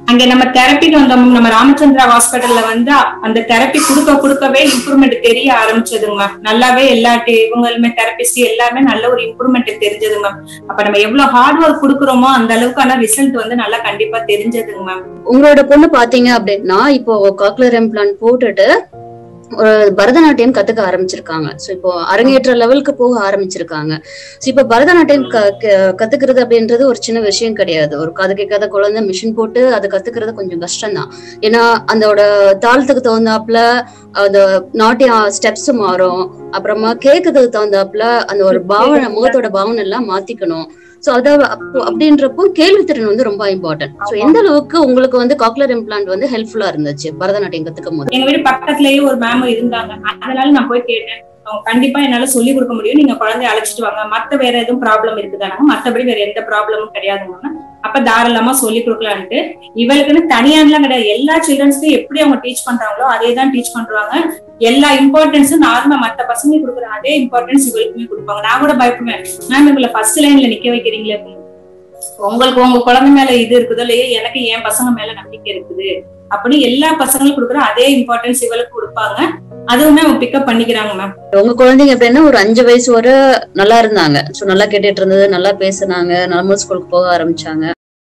அங்க நம்ம தெரப்பிக்கு வந்தோம். நம்ம ராமச்சந்திரா ஹாஸ்பிட்டல்ல வந்து அந்த தெரப்பி கொடுக்க கொடுக்கவே இம்ப்ரூவ்மெண்ட் தெரிய ஆரம்பிச்சதுங்க. நல்லாவே எல்லா இவங்களுமே தெரபிஸ்ட் எல்லாருமே நல்ல ஒரு இம்ப்ரூவ்மெண்ட் தெரிஞ்சதுங்க. அப்ப நம்ம எவ்வளவு ஹார்ட் ஒர்க் கொடுக்குறோமோ அந்த அளவுக்கான ரிசல்ட் வந்து நல்லா கண்டிப்பா தெரிஞ்சதுங்க மேம். உங்களோட பொண்ணு பாத்தீங்க அப்படின்னா இப்போ காக்லியர் இம்ப்ளான்ட் போட்டுட்டு ஒரு பரதநாட்டியம் கத்துக்க ஆரம்பிச்சிருக்காங்க. ஸோ இப்போ அரங்கேற்ற லெவலுக்கு போக ஆரம்பிச்சிருக்காங்க. ஸோ இப்போ பரதநாட்டியம் க கத்துக்கிறது அப்படின்றது ஒரு சின்ன விஷயம் கிடையாது. ஒரு காது கேட்காத குழந்தை மிஷின் போட்டு அது கத்துக்கிறது கொஞ்சம் கஷ்டம்தான். ஏன்னா அதோட தாளத்துக்கு தகுந்தாப்புல அந்த நாட்டிய ஸ்டெப்ஸ் மாறும். அப்புறமா கேட்கறதுக்கு தகுந்தாப்புல அந்த ஒரு பாவனை முகத்தோட பாவனை எல்லாம் மாத்திக்கணும். சோ அத அப்படின்றப்போ கேள்வித்திறன் வந்து ரொம்ப இம்பார்ட்டன்ட். சோ எந்த அளவுக்கு உங்களுக்கு வந்து காக்லியர் இம்ப்ளான்ட் வந்து ஹெல்ப்ஃபுல்லா இருந்துச்சு பரதநாட்டியம் கத்துக்கும் போது? எங்க வீடு பக்கத்துலயே ஒரு மேம் இருந்தாங்க. அதனால நான் போய் கேட்டேன், அவங்க கண்டிப்பா என்னால சொல்லி கொடுக்க முடியும், நீங்க குழந்தைய அழைச்சிட்டு வாங்க, மத்த வேற எதுவும் ப்ராப்ளம் இருக்குதானா, மத்தபடி வேற எந்த ப்ராப்ளமும் கிடையாதுங்க. அப்ப தாராளமா சொல்லி கொடுக்கலான்ட்டு. இவளுக்குன்னு தனியான்லாம் கிடையாது, எல்லா சில்ட்ரன்ஸ்க்கும் எப்படி அவங்க டீச் பண்றாங்களோ அதே தான் டீச் பண்றாங்க. எல்லா இம்பார்ட்டன்ஸும் நார்மலா மத்த பசங்க கொடுக்குற அதே இம்பார்ட்டன்ஸ் இவளுக்குமே கொடுப்பாங்க. நான் கூட பயப்படுவேன், மேம் இவங்களை ஃபர்ஸ்ட் லைன்ல நிக்க வைக்கிறீங்களே, உங்களுக்கு உங்க குழந்தை மேல இது இருக்குதோ இல்லையோ, எனக்கு என் பசங்க மேல நம்பிக்கை இருக்குது அப்படின்னு எல்லா பசங்களும் கொடுக்குற அதே இம்பார்ட்டன்ஸ் இவளுக்கு கொடுப்பாங்க. அதுவுமே அவங்க பிக்கப் பண்ணிக்கிறாங்க மேம். உங்க குழந்தைங்க எப்படின்னா ஒரு அஞ்சு வயசு வரை நல்லா இருந்தாங்க. சோ நல்லா கேட்டுட்டு இருந்தது, நல்லா பேசுனாங்க, நார்மல் ஸ்கூலுக்கு போக ஆரம்பிச்சாங்க.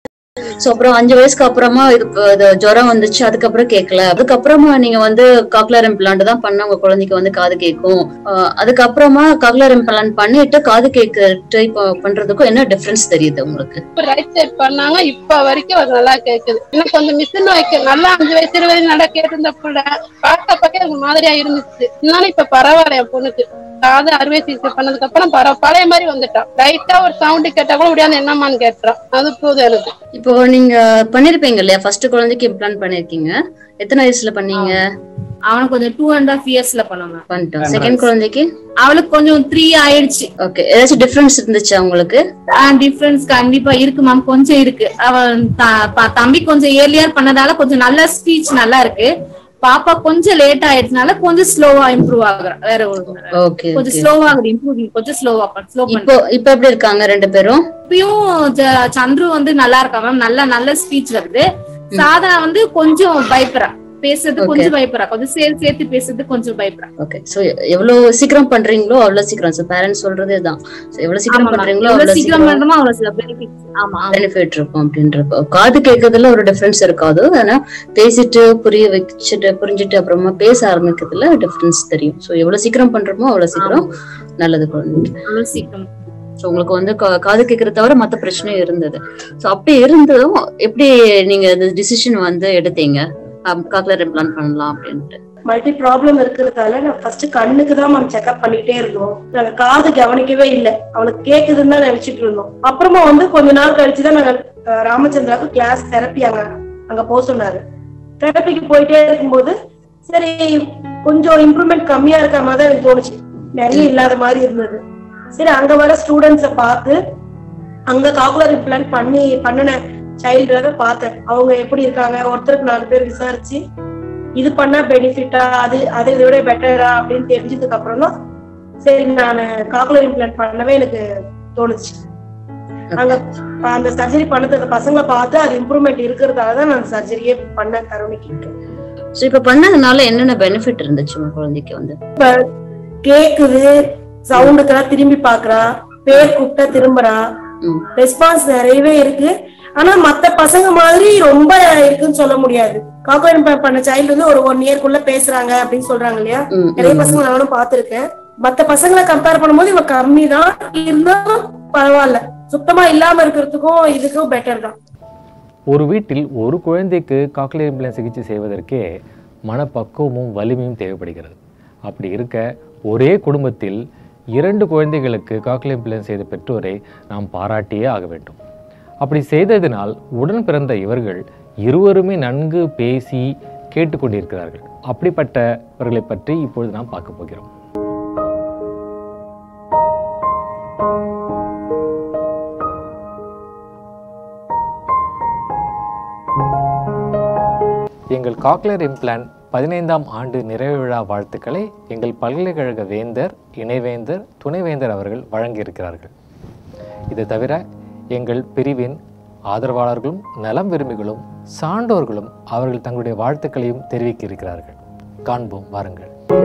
சோ அப்புறம் அஞ்சு வயசுக்கு அப்புறமா இது ஜுரம் வந்துச்சு, அதுக்கப்புறம் கேட்கல. அதுக்கப்புறமா நீங்க வந்து காக்லியர் இம்ப்ளான்ட் தான் பண்ண உங்க குழந்தைக்கு வந்து காது கேட்கும். அதுக்கப்புறமா காக்லியர் இம்ப்ளான்ட் பண்ணிட்டு காது கேட்க ட்ரை பண்றதுக்கும் என்ன டிஃபரன்ஸ் தெரியுது உங்களுக்கு? ரைட் சைட் பண்ணாங்க, இப்ப வரைக்கும் அது நல்லா கேக்குது. இன்னும் கொஞ்சம் மிஷின் வைக்க நல்லா அஞ்சு வயசு இருபது நல்லா கேட்டு புள்ள பார்க்க பார்க்க அது மாதிரியா இருந்துச்சு. இருந்தாலும் இப்ப பரவாயில்ல, என் பொண்ணுக்கு காது அறுவை சிகிச்சை பண்ணதுக்கு அப்புறம் பரவ பழைய மாதிரி வந்துட்டான். ரைட்டா ஒரு சவுண்டு கேட்டா கூட முடியாது, என்னமான்னு கேட்டுறான். அது போதும் எனக்கு. இப்போ நீங்க பண்ணிருப்பீங்க இல்லையா, ஃபர்ஸ்ட் குழந்தைக்கு இம்ப்ளான்ட் பண்ணிருக்கீங்க, எத்தனை வயசுல பண்ணீங்க? அவனுக்கு கொஞ்சம் டூ அண்ட் ஹாஃப் இயர்ஸ்ல பண்ணோம். பண்ணிட்டோம். செகண்ட் குழந்தைக்கு அவளுக்கு கொஞ்சம் த்ரீ ஆயிடுச்சு. ஓகே, ஏதாச்சும் டிஃபரன்ஸ் இருந்துச்சா உங்களுக்கு? டிஃபரன்ஸ் கண்டிப்பா இருக்கு மேம், கொஞ்சம் இருக்கு. அவன் தம்பி கொஞ்சம் ஏர்லியர் பண்ணதால கொஞ்சம் நல்ல ஸ்பீச் நல்லா இருக்கு. பாப்பா கொஞ்சம் லேட் ஆயிடுச்சுனால கொஞ்சம் ஸ்லோவா இம்ப்ரூவ் ஆகுறா. வேற ஒரு கொஞ்சம் ஸ்லோவா ஆகுது, இம்ப்ரூவிங் கொஞ்சம் ஸ்லோவா ஸ்லோ. இப்போ இப்ப எப்படி இருக்காங்க ரெண்டு பேரும்? இப்பயும் சந்துரு வந்து நல்லா இருக்கா மேம், நல்ல நல்ல ஸ்பீச் வருது. சாதனா வந்து கொஞ்சம் பயப்படுறா, பேசுறது கொஞ்சம் பயப்படுறா, கொஞ்சம் சேர்த்து சேர்த்து பேசுறது கொஞ்சம் பயப்படுறா. ஓகே, சோ எவ்வளவு சீக்கிரம் பண்றீங்களோ அவ்வளவு சீக்கிரம், சோ பேரண்ட்ஸ் சொல்றதே தான், எவ்வளவு சீக்கிரம் பண்றீங்களோ அவ்வளவு சீக்கிரம் பண்றோமோ அவ்வளவு பெனிஃபிட். ஆமா, பெனிஃபிட் இருக்கும் அப்படின்றப்போ. காது கேட்கறதுல ஒரு டிஃபரன்ஸ் இருக்காது, ஆனா பேசிட்டு புரிய வச்சுட்டு புரிஞ்சுட்டு அப்புறமா பேச ஆரம்பிக்கிறதுல டிஃபரன்ஸ் தெரியும். சோ எவ்வளவு சீக்கிரம் பண்றோமோ அவ்வளவு சீக்கிரம் நல்லது குழந்தைங்க. அவ்வளவு சீக்கிரம். சோ உங்களுக்கு வந்து காது கேட்கறத தவிர மத்த பிரச்சனையும் இருந்தது. சோ அப்படி இருந்ததும் எப்படி நீங்க இந்த டிசிஷன் வந்து எடுத்தீங்க காக்லியர் இம்ப்ளான்ட் பண்ணலாம் அப்படின்ட்டு? மல்டி ப்ராப்ளம் இருக்கிறதால நான் ஃபர்ஸ்ட் கண்ணுக்கு தான் மேம் செக்அப் பண்ணிட்டே இருந்தோம். நாங்க காது கவனிக்கவே இல்லை, அவளுக்கு கேக்குதுன்னு தான் நினைச்சிட்டு இருந்தோம். அப்புறமா வந்து கொஞ்ச நாள் கழிச்சுதான் நாங்க ராமச்சந்திராவுக்கு கிளாஸ் தெரப்பி அங்க அங்க போக சொன்னாரு. தெரப்பிக்கு போயிட்டே இருக்கும்போது சரி கொஞ்சம் இம்ப்ரூவ்மெண்ட் கம்மியா இருக்க மாதிரி தான் எனக்கு தோணுச்சு, நிறைய இல்லாத மாதிரி இருந்தது. சரி அங்க வர ஸ்டூடெண்ட்ஸை பார்த்து அங்க காக்லியர் இம்ப்ளான்ட் பண்ணி பண்ணின சைல்டு பார்த்தேன், அவங்க எப்படி இருக்காங்க, ஒருத்தருக்கு நாலு பேர் விசாரிச்சு இது பண்ணா பெனிஃபிட்டா, அது அதை விட பெட்டரா அப்படின்னு தெரிஞ்சதுக்கு அப்புறம் தான் சரி நான் காக்லியர் இம்ப்ளான்ட் பண்ணவே எனக்கு தோணுச்சு. அங்க அந்த சர்ஜரி பண்ணதுக்கு பசங்களை பார்த்து அது இம்ப்ரூவ்மெண்ட் இருக்கிறதால தான் நான் சர்ஜரியே பண்ண கருணைக்கு. சோ இப்ப பண்ணதுனால என்னென்ன பெனிஃபிட் இருந்துச்சு உங்க குழந்தைக்கு? வந்து இப்ப கேக்குது, சவுண்டுக்கெல்லாம் திரும்பி பாக்குறா, பேர் கூப்பிட்டா திரும்புறா, ரெஸ்பான்ஸ் நிறையவே இருக்கு. ஆனா மத்த பசங்க மாதிரி ரொம்ப இருக்குன்னு சொல்ல முடியாது. காக்லியர் இம்ப்ளான்ட் பண்ண சைல்டு வந்து ஒரு ஒன் இயர்க்குள்ள பேசுறாங்க அப்படின்னு சொல்றாங்க இல்லையா, நிறைய பசங்க நானும் பாத்துருக்கேன். மத்த பசங்களை கம்பேர் பண்ணும்போது இவன் கம்மி தான், இருந்தாலும் பரவாயில்ல, சுத்தமா இல்லாம இருக்கிறதுக்கும் இதுக்கும் பெட்டர் தான். ஒரு வீட்டில் ஒரு குழந்தைக்கு காக்லியர் இம்ப்ளான்ட் சிகிச்சை செய்வதற்கே மனப்பக்குவமும் வலிமையும் தேவைப்படுகிறது. அப்படி இருக்க ஒரே குடும்பத்தில் இரண்டு குழந்தைகளுக்கு காக்லியர் இம்ப்ளான்ட் செய்த பெற்றோரை நாம் பாராட்டியே ஆக வேண்டும். அப்படி செய்ததினால் உடன் பிறந்த இவர்கள் இருவருமே நன்கு பேசி கேட்டுக்கொண்டிருக்கிறார்கள். அப்படிப்பட்டவர்களை பற்றி இப்பொழுது நாம் பார்க்க போகிறோம். எங்கள் காக்லியர் இம்ப்ளான்ட் பதினைந்தாம் ஆண்டு நிறைவு விழா வாழ்த்துக்களை எங்கள் பல்கலைக்கழக வேந்தர், இணைவேந்தர், துணைவேந்தர் அவர்கள் வழங்கியிருக்கிறார்கள். இது தவிர எங்கள் பிரிவின் ஆதரவாளர்களும் நலம் விரும்பிகளும் சான்றோர்களும் அவர்கள் தங்களுடைய வாழ்த்துக்களையும் தெரிவிக்க இருக்கிறார்கள். காண்போம் வாருங்கள்.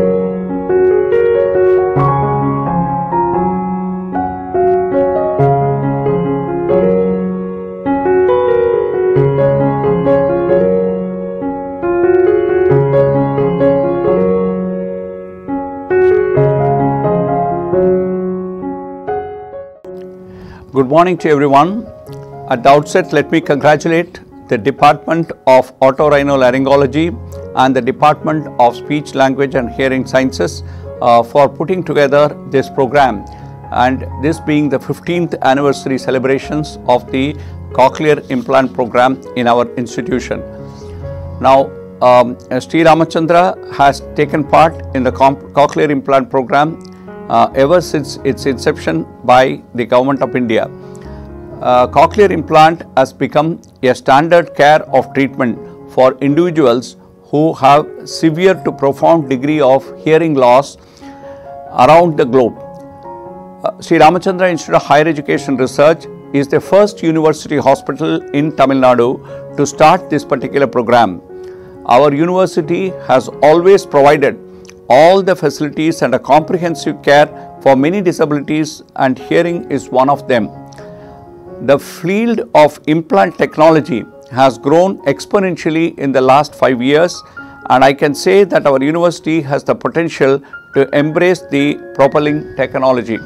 Good morning to everyone. At the outset, let me congratulate the Department of Otorhinolaryngology and the Department of Speech, Language and Hearing Sciences uh, for putting together this program, and this being the fifteenth anniversary celebrations of the cochlear implant program in our institution. Now, um, Sri Ramachandra has taken part in the cochlear implant program uh, ever since its inception by the Government of India. Uh, cochlear implant has become a standard care of treatment for individuals who have severe to profound degree of hearing loss around the globe. Uh, Sri Ramachandra Institute of Higher Education Research is the first university hospital in Tamil Nadu to start this particular program. Our university has always provided all the facilities and a comprehensive care for many disabilities, and hearing is one of them. The field of implant technology has grown exponentially in the last five years, and I can say that our university has the potential to embrace the propelling technology.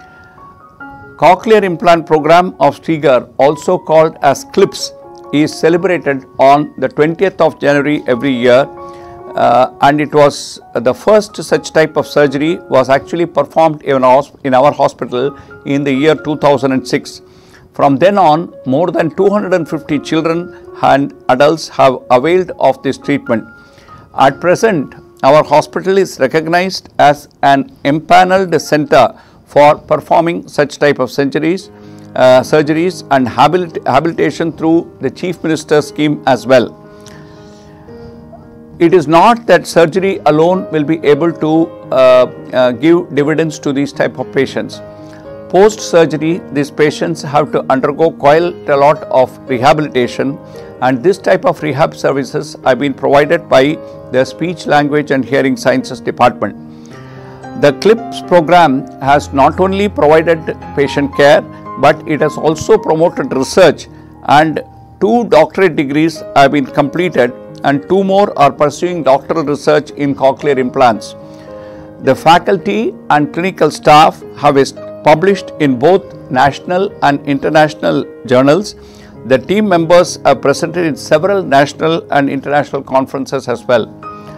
Cochlear implant program of Stigar, also called as CLIPS, is celebrated on the twentieth of January every year, uh, and it was uh, the first such type of surgery was actually performed in our, in our hospital in the year two thousand six. From then on, more than two hundred fifty children and adults have availed of this treatment. At present, our hospital is recognized as an empaneled center for performing such type of surgeries, uh, surgeries and habilit habilitation through the Chief Minister's scheme as well. It is not that surgery alone will be able to uh, uh, give dividends to these type of patients. Post surgery, these patients have to undergo quite a lot of rehabilitation, and this type of rehab services have been provided by the Speech, Language and Hearing Sciences Department. The CLIPS program has not only provided patient care, but it has also promoted research, and two doctorate degrees have been completed and two more are pursuing doctoral research in cochlear implants. The faculty and clinical staff have published in both national and international journals. The team members are presented in several national and international conferences as well.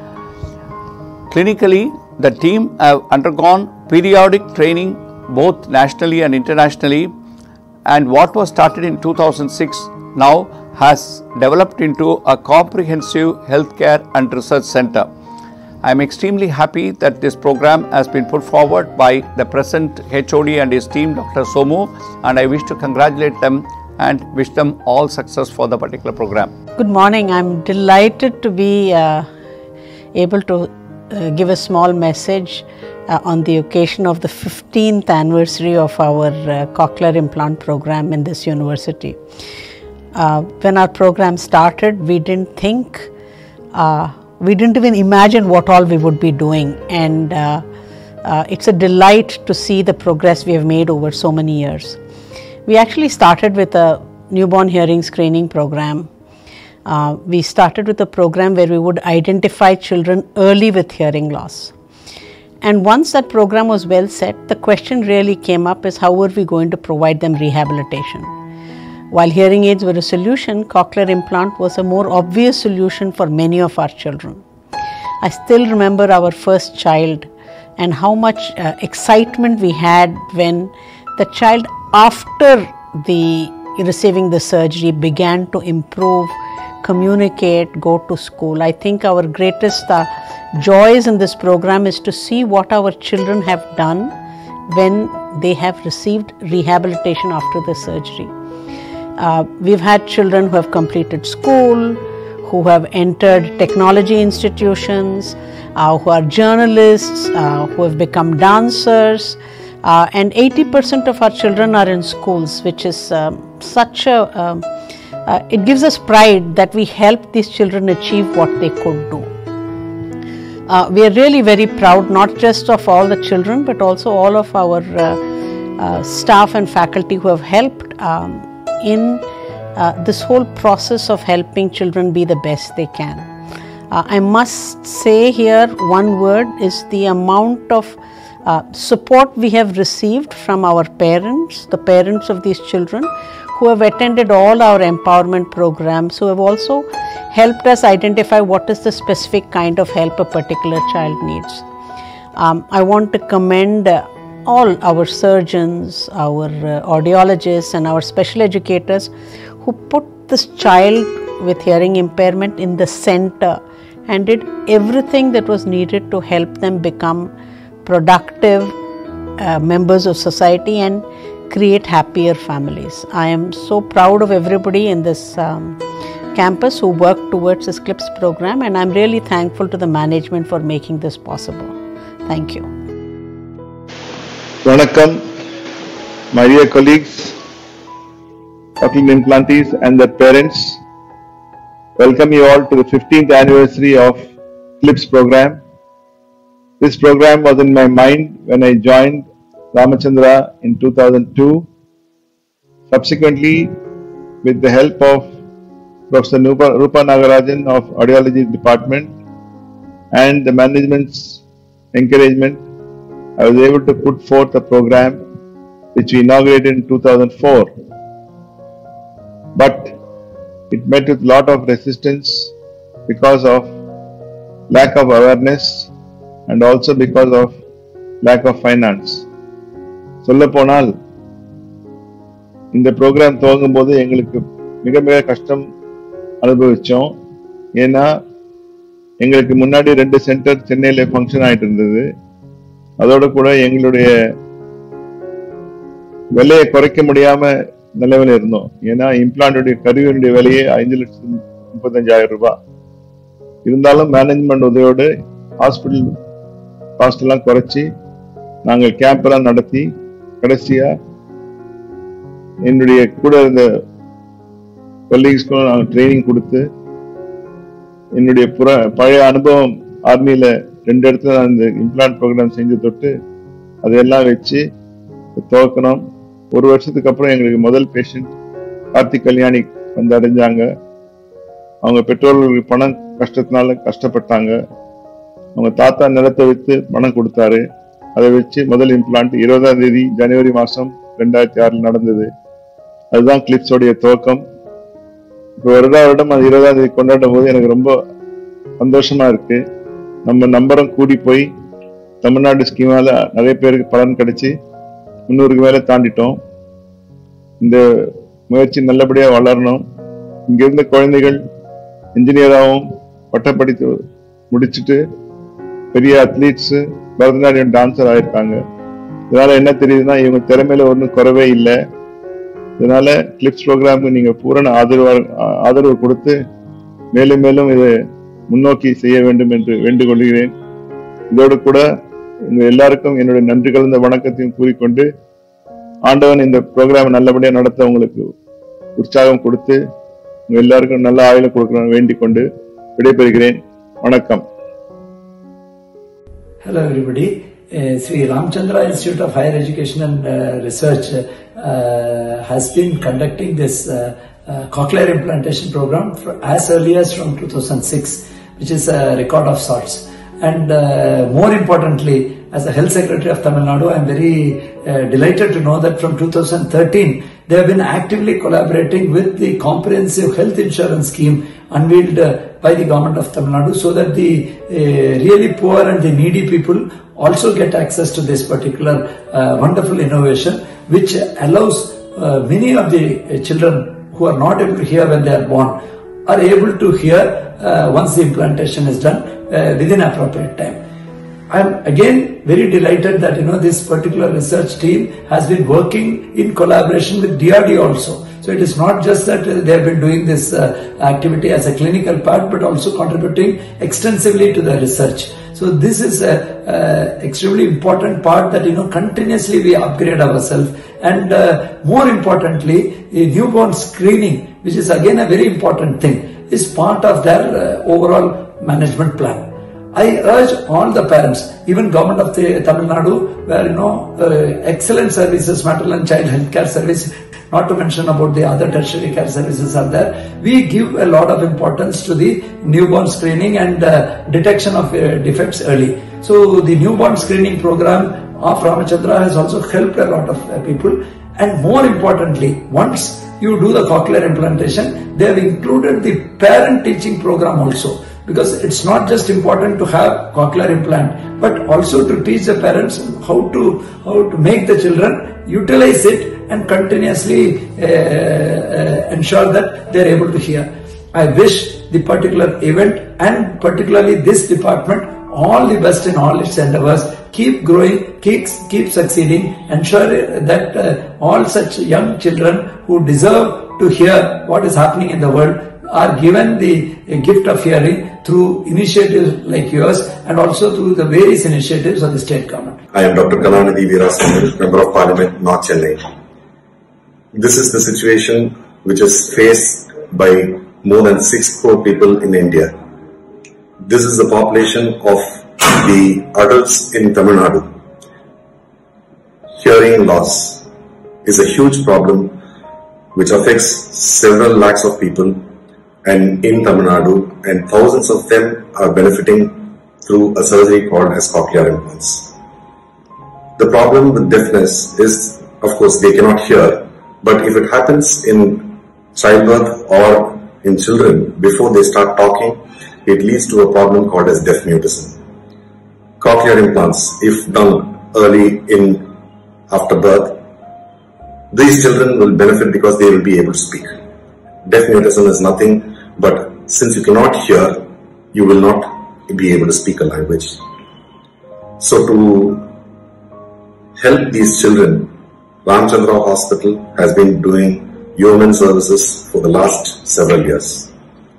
Clinically, the team have undergone periodic training both nationally and internationally, and what was started in two thousand six now has developed into a comprehensive healthcare and research center. I am extremely happy that this program has been put forward by the present H O D and his team, Doctor Somu, and I wish to congratulate them and wish them all success for the particular program. Good morning. I'm delighted to be uh, able to uh, give a small message uh, on the occasion of the fifteenth anniversary of our uh, cochlear implant program in this university. Uh, when our program started, we didn't think, uh, we didn't even imagine what all we would be doing, and uh, uh, it's a delight to see the progress we have made over so many years. We actually started with a newborn hearing screening program. Uh, we started with a program where we would identify children early with hearing loss. And once that program was well set, the question really came up is how were we going to provide them rehabilitation? While hearing aids were a solution, cochlear implant was a more obvious solution for many of our children. I still remember our first child and how much uh, excitement we had when the child, after the receiving the surgery, began to improve, communicate, go to school. I think our greatest uh, joys in this program is to see what our children have done when they have received rehabilitation after the surgery. Uh, we've had children who have completed school, who have entered technology institutions, uh, who are journalists, uh, who have become dancers, uh, and eighty percent of our children are in schools, which is um, such a um, uh, it gives us pride that we helped these children achieve what they could do. Uh, we are really very proud, not just of all the children, but also all of our uh, uh, staff and faculty who have helped um, in uh, this whole process of helping children be the best they can. Uh, I must say here one word is the amount of uh, support we have received from our parents, the parents of these children, who have attended all our empowerment programs, who have also helped us identify what is the specific kind of help a particular child needs. Um, I want to commend uh, all our surgeons, our uh, audiologists and our special educators who put this child with hearing impairment in the center and did everything that was needed to help them become productive uh, members of society and create happier families. I am so proud of everybody in this um, campus who worked towards this CLIPS program, and I'm really thankful to the management for making this possible. Thank you. Vanakkam, my dear colleagues, cochlear implantees and their parents. Welcome you all to the fifteenth anniversary of CLIPS program. This program was in my mind when I joined Ramachandra in two thousand two. Subsequently, with the help of Professor Rupa, Rupa Nagarajan of Audiology Department and the management's encouragement, I was able to put forth a program which we inaugurated in two thousand four. But it met with a lot of resistance because of lack of awareness and also because of lack of finance. சொல்லப்போனால் இந்த program துவங்கும் போது எங்களுக்கு மிக மிக கஷ்டம் அனுபவிச்சோம். ஏன்னா எங்களுக்கு முன்னாடி ரெண்டு சென்டர் சென்னையில ஃபங்க்ஷன் ஆயிட்டு இருந்தது. அதோட கூட எங்களுடைய விலையை குறைக்க முடியாம நிலைமையில இருந்தோம். ஏன்னா இம்ப்ளான்டுடைய கருவியினுடைய விலையே ஐந்து லட்சம் முப்பத்தஞ்சாயிரம் ரூபாய். இருந்தாலும் மேனேஜ்மெண்ட் உதவியோடு ஹாஸ்பிட்டல் காஸ்ட் எல்லாம் குறைச்சி நாங்கள் கேம்ப் எல்லாம் நடத்தி கடைசியா என்னுடைய கூட இருந்த கொலீக்ஸ்க்கும் நாங்கள் ட்ரைனிங் கொடுத்து என்னுடைய புற பழைய அனுபவம் ஆர்மியில ரெண்டு இடத்துல நான் இந்த இம்ப்ளான்ட் ப்ரோக்ராம் செஞ்சு தொட்டு அதையெல்லாம் வச்சு துவக்கணும். ஒரு வருஷத்துக்கு அப்புறம் எங்களுக்கு முதல் பேஷண்ட் கார்த்திக் கல்யாணி வந்து அடைஞ்சாங்க. அவங்க பெற்றோர்களுக்கு பணம் கஷ்டத்தினால கஷ்டப்பட்டாங்க. அவங்க தாத்தா நிலத்தை வித்து பணம் கொடுத்தாரு. அதை வச்சு முதல் இம்ப்ளான்ட் இருபதாம் தேதி ஜனவரி மாசம் ரெண்டாயிரத்தி ஆறுல நடந்தது. அதுதான் கிளிப்ஸோடைய துவக்கம். இப்போ வருடா வருடம் அது இருபதாம் தேதி கொண்டாடும் போது எனக்கு ரொம்ப சந்தோஷமா இருக்கு. நம்ம நம்பரும் கூடி போய் தமிழ்நாடு ஸ்கீமால நிறைய பேருக்கு பலன் கிடைச்சி முன்னூறுக்கு மேல தாண்டிட்டோம். இந்த முயற்சி நல்லபடியா வளரணும். இங்க இருந்த குழந்தைகள் இன்ஜினியராகவும் பட்டப்படித்து முடிச்சுட்டு பெரிய அத்லீட்ஸ் பரதநாட்டியம் டான்சர் ஆயிருக்காங்க. இதனால என்ன தெரியுதுன்னா இவங்க திறமையில ஒன்றும் குறைவே இல்லை. இதனால கிளிப்ஸ் ப்ரோக்ராமுக்கு நீங்க பூரண ஆதரவு ஆதரவு கொடுத்து மேலும் மேலும் இதை முன்னோக்கி செய்ய வேண்டும் என்று வேண்டுகொள்கிறேன். இதோடு கூட உங்க எல்லாருக்கும் என்னுடைய நன்றி கலந்த வணக்கத்தையும் கூறிக்கொண்டு ஆண்டவன் இந்த ப்ரோக்ராம் நல்லபடியா நடத்த உங்களுக்கு உற்சாகம் கொடுத்து உங்க எல்லாருக்கும் நல்ல ஆயுளை கொடுக்கணும் வேண்டிக் கொண்டு விடைபெறுகிறேன். வணக்கம். Hello everybody. Uh, Sri Ramachandra Institute of Higher Education and uh, Research uh, has been conducting this uh, uh, cochlear implantation program for as early as from two thousand six, which is a record of sorts. And uh, more importantly, as a Health Secretary of Tamil Nadu, I am very uh, delighted to know that from two thousand thirteen, they have been actively collaborating with the comprehensive health insurance scheme unveiled uh, by the government of Tamil Nadu, so that the uh, really poor and the needy people also get access to this particular uh, wonderful innovation, which allows uh, many of the uh, children who are not able to hear when they are born are able to hear uh, once the implantation is done uh, within appropriate time. I am again very delighted that you know this particular research team has been working in collaboration with D R D O also. So it is not just that uh, they have been doing this uh, activity as a clinical part, but also contributing extensively to the research. So this is a, a extremely important part that, you know, continuously we upgrade ourselves. And uh, more importantly, the newborn screening, which is again a very important thing, is part of their uh, overall management plan. I urge all the parents, even government of the Tamil Nadu, where, you know, uh, excellent services, maternal and child health care service, not to mention about the other tertiary care services are there. We give a lot of importance to the newborn screening and uh, detection of uh, defects early. So the newborn screening program of Ramachandra has also helped a lot of uh, people. And more importantly, once you do the cochlear implantation, they have included the parent teaching program also. Because it's not just important to have cochlear implant, but also to teach the parents how to how to make the children utilize it and continuously uh, uh, ensure that they're able to hear. I wish the particular event and particularly this department all the best in all its endeavors. Keep growing, keep, keep succeeding, ensure that uh, all such young children who deserve to hear what is happening in the world are given the gift of hearing through initiatives like yours and also through the various initiatives of the state government. I am Doctor Kalanidhi Veerasamil, Member of Parliament, North Chennai. This is the situation which is faced by more than six crore people in India. This is the population of the adults in Tamil Nadu. Hearing loss is a huge problem which affects several lakhs of people, and in Tamil Nadu, and thousands of them are benefiting through a surgery called as cochlear implants. The problem with deafness is, of course, they cannot hear, but if it happens in childbirth or in children before they start talking, it leads to a problem called as deaf mutism. Cochlear implants, if done early in after birth, these children will benefit because they will be able to speak. Deaf mutism is nothing but since you cannot hear, you will not be able to speak a language. So to help these children, Ramachandra Hospital has been doing yeoman services for the last several years.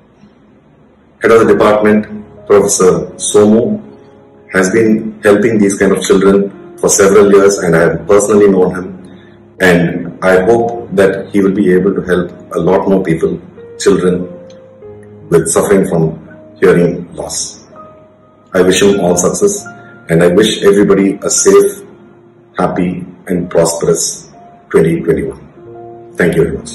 Head of the department, Professor Somu, has been helping these kind of children for several years, and I have personally known him, and I hope that he will be able to help a lot more people, children with suffering from hearing loss. I wish him all success, and I wish everybody a safe, happy and prosperous twenty twenty-one. Thank you very much.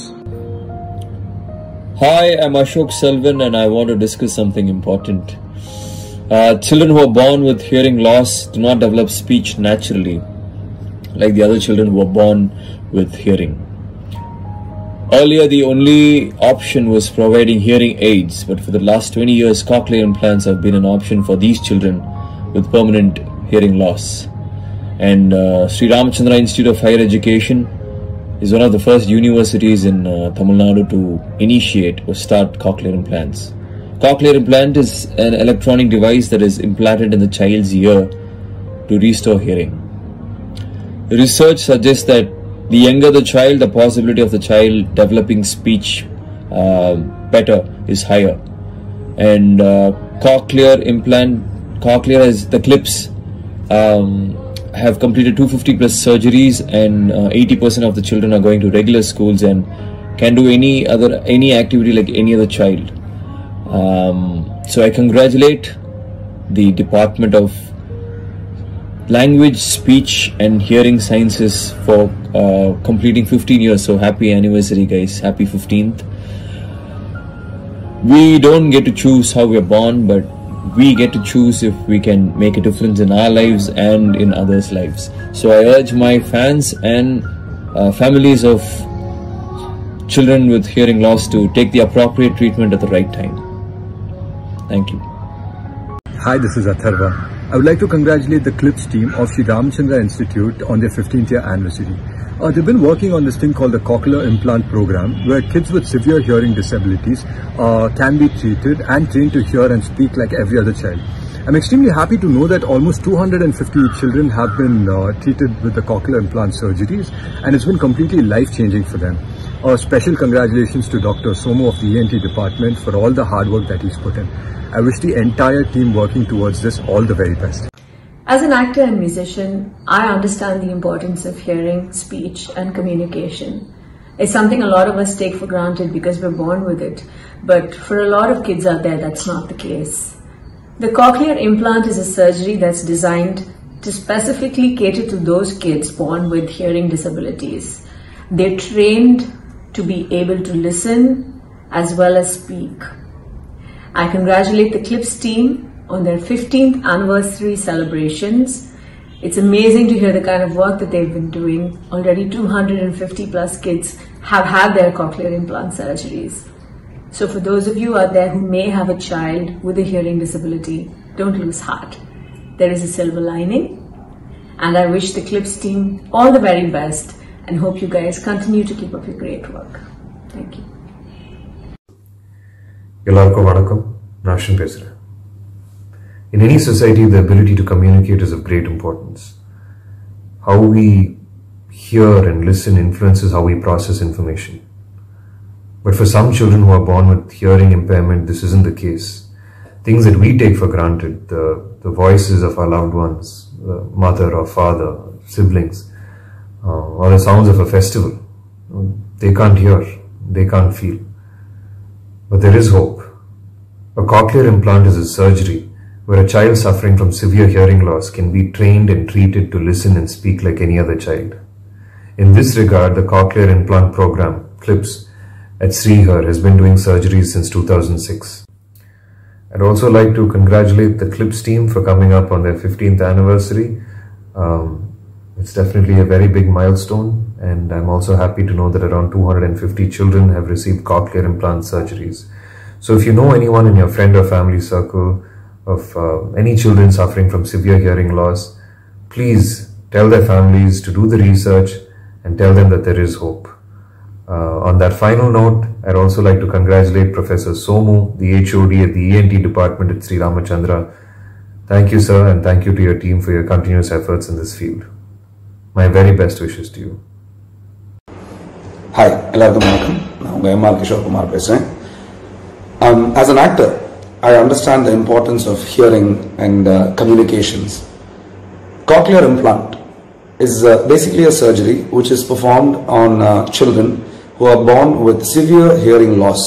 Hi, I'm Ashok Selvan and I want to discuss something important. Uh, children who are born with hearing loss do not develop speech naturally like the other children who are born with hearing. Earlier, the only option was providing hearing aids, but for the last twenty years, cochlear implants have been an option for these children with permanent hearing loss. And uh, Sri Ramachandra Institute of Higher Education is one of the first universities in uh, Tamil Nadu to initiate or start cochlear implants. Cochlear implant is an electronic device that is implanted in the child's ear to restore hearing. Research suggests that the younger the child, the possibility of the child developing speech uh, better is higher. And uh, cochlear implant, cochlear has the clips um, have completed two hundred fifty plus surgeries, and uh, eighty percent of the children are going to regular schools and can do any other any activity like any other child. Um, so I congratulate the Department of Language, Speech and Hearing Sciences for uh, completing fifteen years. So happy anniversary, guys. Happy fifteenth. We don't get to choose how we're born, but we get to choose if we can make a difference in our lives and in others' lives. So I urge my fans and uh, families of children with hearing loss to take the appropriate treatment at the right time. Thank you. Hi, this is Atharva. I would like to congratulate the CLIPS team of Sri Ramachandra Institute on their fifteenth year anniversary. Uh, they've been working on this thing called the cochlear implant program, where kids with severe hearing disabilities uh, can be treated and trained to hear and speak like every other child. I'm extremely happy to know that almost two hundred fifty children have been uh, treated with the cochlear implant surgeries, and it's been completely life-changing for them. A special congratulations to Doctor Somu of the E N T department for all the hard work that he's put in. I wish the entire team working towards this all the very best. As an actor and musician, I understand the importance of hearing, speech and communication. It's something a lot of us take for granted because we're born with it, but for a lot of kids out there, that's not the case. The cochlear implant is a surgery that's designed to specifically cater to those kids born with hearing disabilities. They're trained to be able to listen as well as speak. I congratulate the CLIPS team on their fifteenth anniversary celebrations. It's amazing to hear the kind of work that they've been doing. Already two hundred fifty plus kids have had their cochlear implant surgeries. So for those of you out there who may have a child with a hearing disability, don't lose heart. There is a silver lining, and I wish the CLIPS team all the very best and hope you guys continue to keep up your great work. Thank you. எல்லாருக்கும் வணக்கம். நான் பேசுறேன். In any society, the ability to communicate is of great importance. How we hear and listen influences how we process information. But for some children who are born with hearing impairment, this isn't the case. Things that we take for granted, the, the voices of our loved ones, uh, mother or father, siblings, uh, or the sounds of a festival, they can't hear, they can't feel. But there is hope. A cochlear implant is a surgery where a child suffering from severe hearing loss can be trained and treated to listen and speak like any other child. In this regard, the Cochlear Implant Program, CLIPS, at Srihar has been doing surgeries since two thousand six. I'd also like to congratulate the CLIPS team for coming up on their fifteenth anniversary. Um, it's definitely a very big milestone, and I'm also happy to know that around two hundred fifty children have received cochlear implant surgeries. So if you know anyone in your friend or family circle of uh, any children suffering from severe hearing loss, please tell their families to do the research and tell them that there is hope. Uh, on that final note, I'd also like to congratulate Professor Somu, the H O D at the E N T department at Sri Ramachandra. Thank you, sir, and thank you to your team for your continuous efforts in this field. My very best wishes to you. Hi, எல்லாருக்கும் வணக்கம். நான் உங்க M R Kishore Kumar பேசுறேன். Um, as an actor, I understand the importance of hearing and uh, communications. Cochlear implant is uh, basically a surgery which is performed on uh, children who are born with severe hearing loss.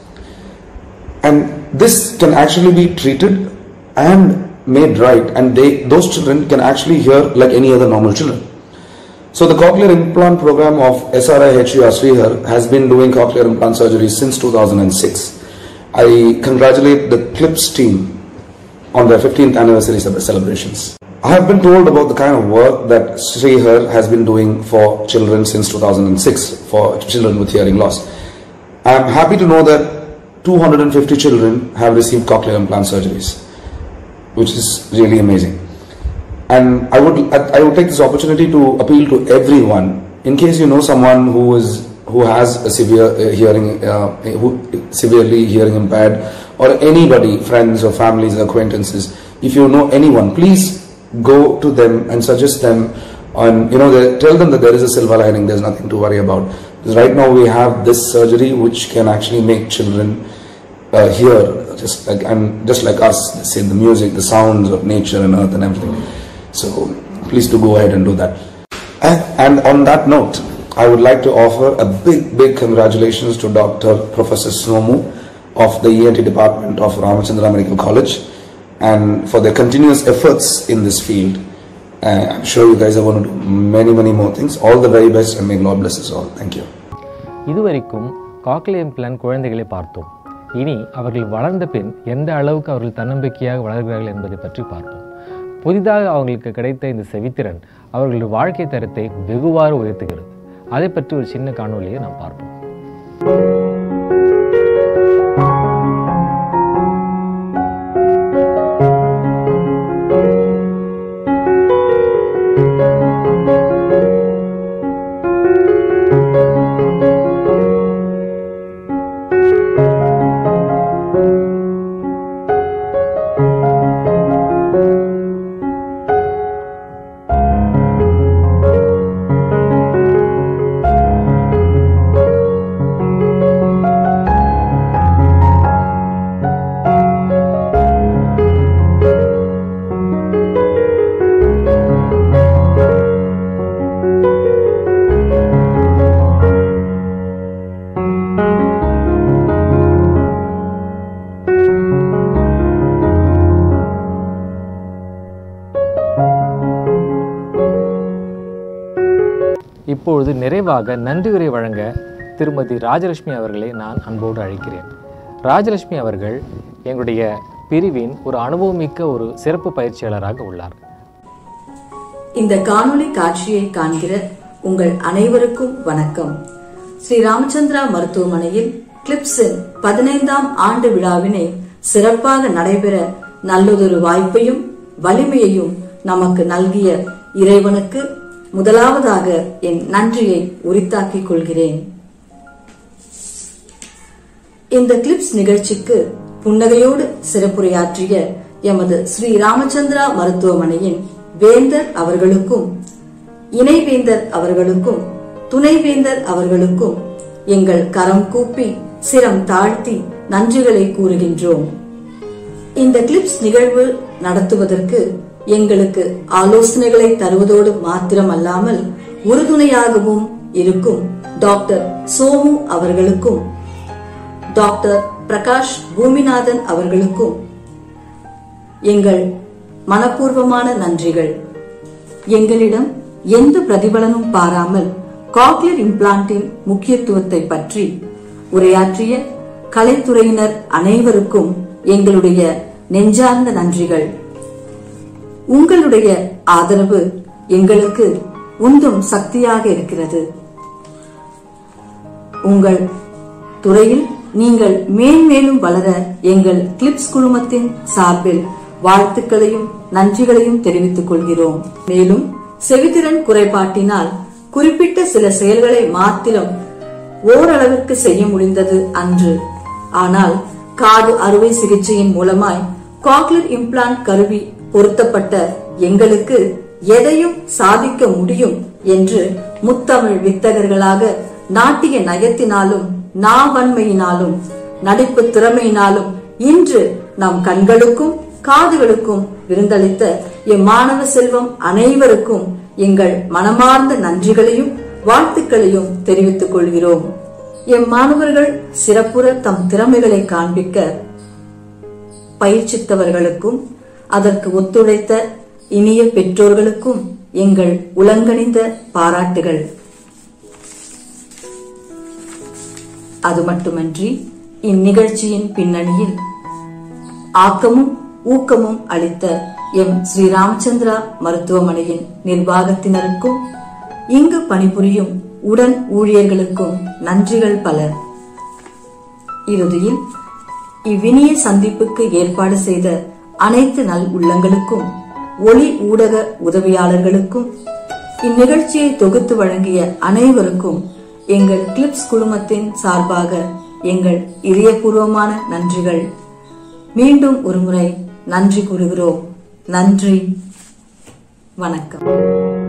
And this can actually be treated and made right, and they, those children can actually hear like any other normal children. So the Cochlear Implant Program of S R I H U R Srihar has been doing cochlear implant surgery since two thousand six. I congratulate the CLIPS team on their fifteenth anniversary celebrations. I have been told about the kind of work that Srihar has been doing for children since two thousand six, for children with hearing loss. I am happy to know that two hundred fifty children have received cochlear implant surgeries, which is really amazing. And I would, I would take this opportunity to appeal to everyone, in case you know someone who is who has a severe uh, hearing, uh, who severely hearing impaired, or anybody, friends or families, acquaintances, if you know anyone, please go to them and suggest them on, you know, tell them that there is a silver lining, there's nothing to worry about. Because right now we have this surgery which can actually make children uh, hear, just like, and just like us, say the music, the sounds of nature and earth and everything. So please do go ahead and do that. And, and on that note, I would like to offer a big, big congratulations to Doctor Professor Somu of the E N T department of Ramachandra Medical College, and for their continuous efforts in this field. Uh, I'm sure you guys are going to do many, many more things. All the very best, and may God bless us all. Thank you. இதுவரைக்கும் cochlear implant குழந்தைகளை பார்த்தோம். இனி அவர்கள் வளர்ந்த பின் எந்த அளவுக்கு அவர்கள் தன்னம்பிக்கையாக வளர்கிறார்கள் என்பதை பற்றி பார்ப்போம். புதிதாக அவங்களுக்கு கிடைத்த இந்த செவித்திறன் அவர்களுடைய வாழ்க்கை தரத்தை வெகுவாறு உயர்த்துகிறது. அதை பற்றி ஒரு சின்ன காணொலியை நாம் பார்ப்போம். நிறைவாக நன்றி உரை வழங்க திருமதி ராஜலட்சுமி அவர்களை நான் அன்போடு அழைக்கிறேன். ராஜலட்சுமி அவர்கள் எங்களுடைய பிரிவின் ஒரு அனுபவமிக்க ஒரு சிறப்பு பயிற்சியாளராக உள்ளார். இந்த காணொளி காட்சியை காண்கிற உங்கள் அனைவருக்கும் வணக்கம். ஸ்ரீ ராமச்சந்திரா மருத்துவமனையில் கிளிப்ஸின் பதினைந்தாம் ஆண்டு விழாவினை சிறப்பாக நடைபெற நல்லதொரு வாய்ப்பையும் வலிமையையும் நமக்கு நல்கிய இறைவனுக்கு முதலாவதாக என் நன்றியை உரித்தாக்கிக் கொள்கிறேன். இந்த கிளிப்ஸ் நிகழ்ச்சிக்கு புன்னகையோடு சிறப்புரையாற்றிய எமது ஸ்ரீ ராமச்சந்திரா மருத்துவமனையின் வேந்தர் அவர்களுக்கும் இணைவேந்தர் அவர்களுக்கும் துணைவேந்தர் அவர்களுக்கும் எங்கள் கரம் கூப்பி சிரம் தாழ்த்தி நன்றிகளை கூறுகின்றோம். இந்த கிளிப்ஸ் நிகழ்வு நடத்துவதற்கு எங்களுக்கு ஆலோசனைகளை தருவதோடு மாத்திரமல்லாமல் உறுதுணையாகவும் இருக்கும் டாக்டர் சோமு அவர்களுக்கும் டாக்டர் பிரகாஷ் பூமிநாதன் அவர்களுக்கும் எங்கள் மனப்பூர்வமான நன்றிகள். எங்களிடம் எந்த பிரதிபலனும் பாராமல் காக்லியர் இம்ப்ளான்டின் முக்கியத்துவத்தை பற்றி உரையாற்றிய கலைத்துறையினர் அனைவருக்கும் எங்களுடைய நெஞ்சார்ந்த நன்றிகள். உங்களுடைய ஆதரவு எங்களுக்கு உந்தும் சக்தியாக இருக்கிறது. உங்கள் துறையில் நீங்கள் மேன்மேலும் வளர எங்கள் கிளிப்ஸ் குழுமத்தின் சார்பில் வாழ்த்துக்களையும் நன்றிகளையும் தெரிவித்துக் கொள்கிறோம். மேலும் செவித்திறன் குறைபாட்டினால் குறிப்பிட்ட சில செயல்களை மாத்திரம் ஓரளவிற்கு செய்ய முடிந்தது அன்று. ஆனால் காது அறுவை சிகிச்சையின் மூலமாய் காக்லியர் இம்ப்ளான்ட் கருவி பொருத்தப்பட்ட எங்களுக்கு எதையும் சாதிக்க முடியும் என்று முத்தமிழ் வித்தகர்களாக நாட்டிய நயத்தினாலும் நாவன்மையினாலும் நடிப்பு திறமையினாலும் இன்று நம் கண்களுக்கும் காதுகளுக்கும் விருந்தளித்த எம் மாணவ செல்வம் அனைவருக்கும் எங்கள் மனமார்ந்த நன்றிகளையும் வாழ்த்துக்களையும் தெரிவித்துக் கொள்கிறோம். எம் மாணவர்கள் சிறப்புற தம் திறமைகளை காண்பிக்க பயிற்சித்தவர்களுக்கும் அதற்கு ஒத்துழைத்த இனிய பெற்றோர்களுக்கும் எங்கள் உலங்கணிந்த பாராட்டுகள். அது மட்டுமன்றி இந்நிகழ்ச்சியின் பின்னணியில் ஆக்கமும் ஊக்கமும் அளித்த எம் ஸ்ரீ ராமச்சந்திரா மருத்துவமனையின் நிர்வாகத்தினருக்கும் இங்கு பணிபுரியும் உடன் ஊழியர்களுக்கும் நன்றிகள் பல. இறுதியில் இவ்வினிய சந்திப்புக்கு ஏற்பாடு செய்த அனைத்து நல் உள்ளங்களுக்கும் ஒளி ஊடக உதவியாளர்களுக்கும் இந்நிகழ்ச்சியை தொகுத்து வழங்கிய அனைவருக்கும் எங்கள் கிளிப்ஸ் குழுமத்தின் சார்பாக எங்கள் இதயபூர்வமான நன்றிகள். மீண்டும் ஒருமுறை நன்றி கூறுகிறோம். நன்றி, வணக்கம்.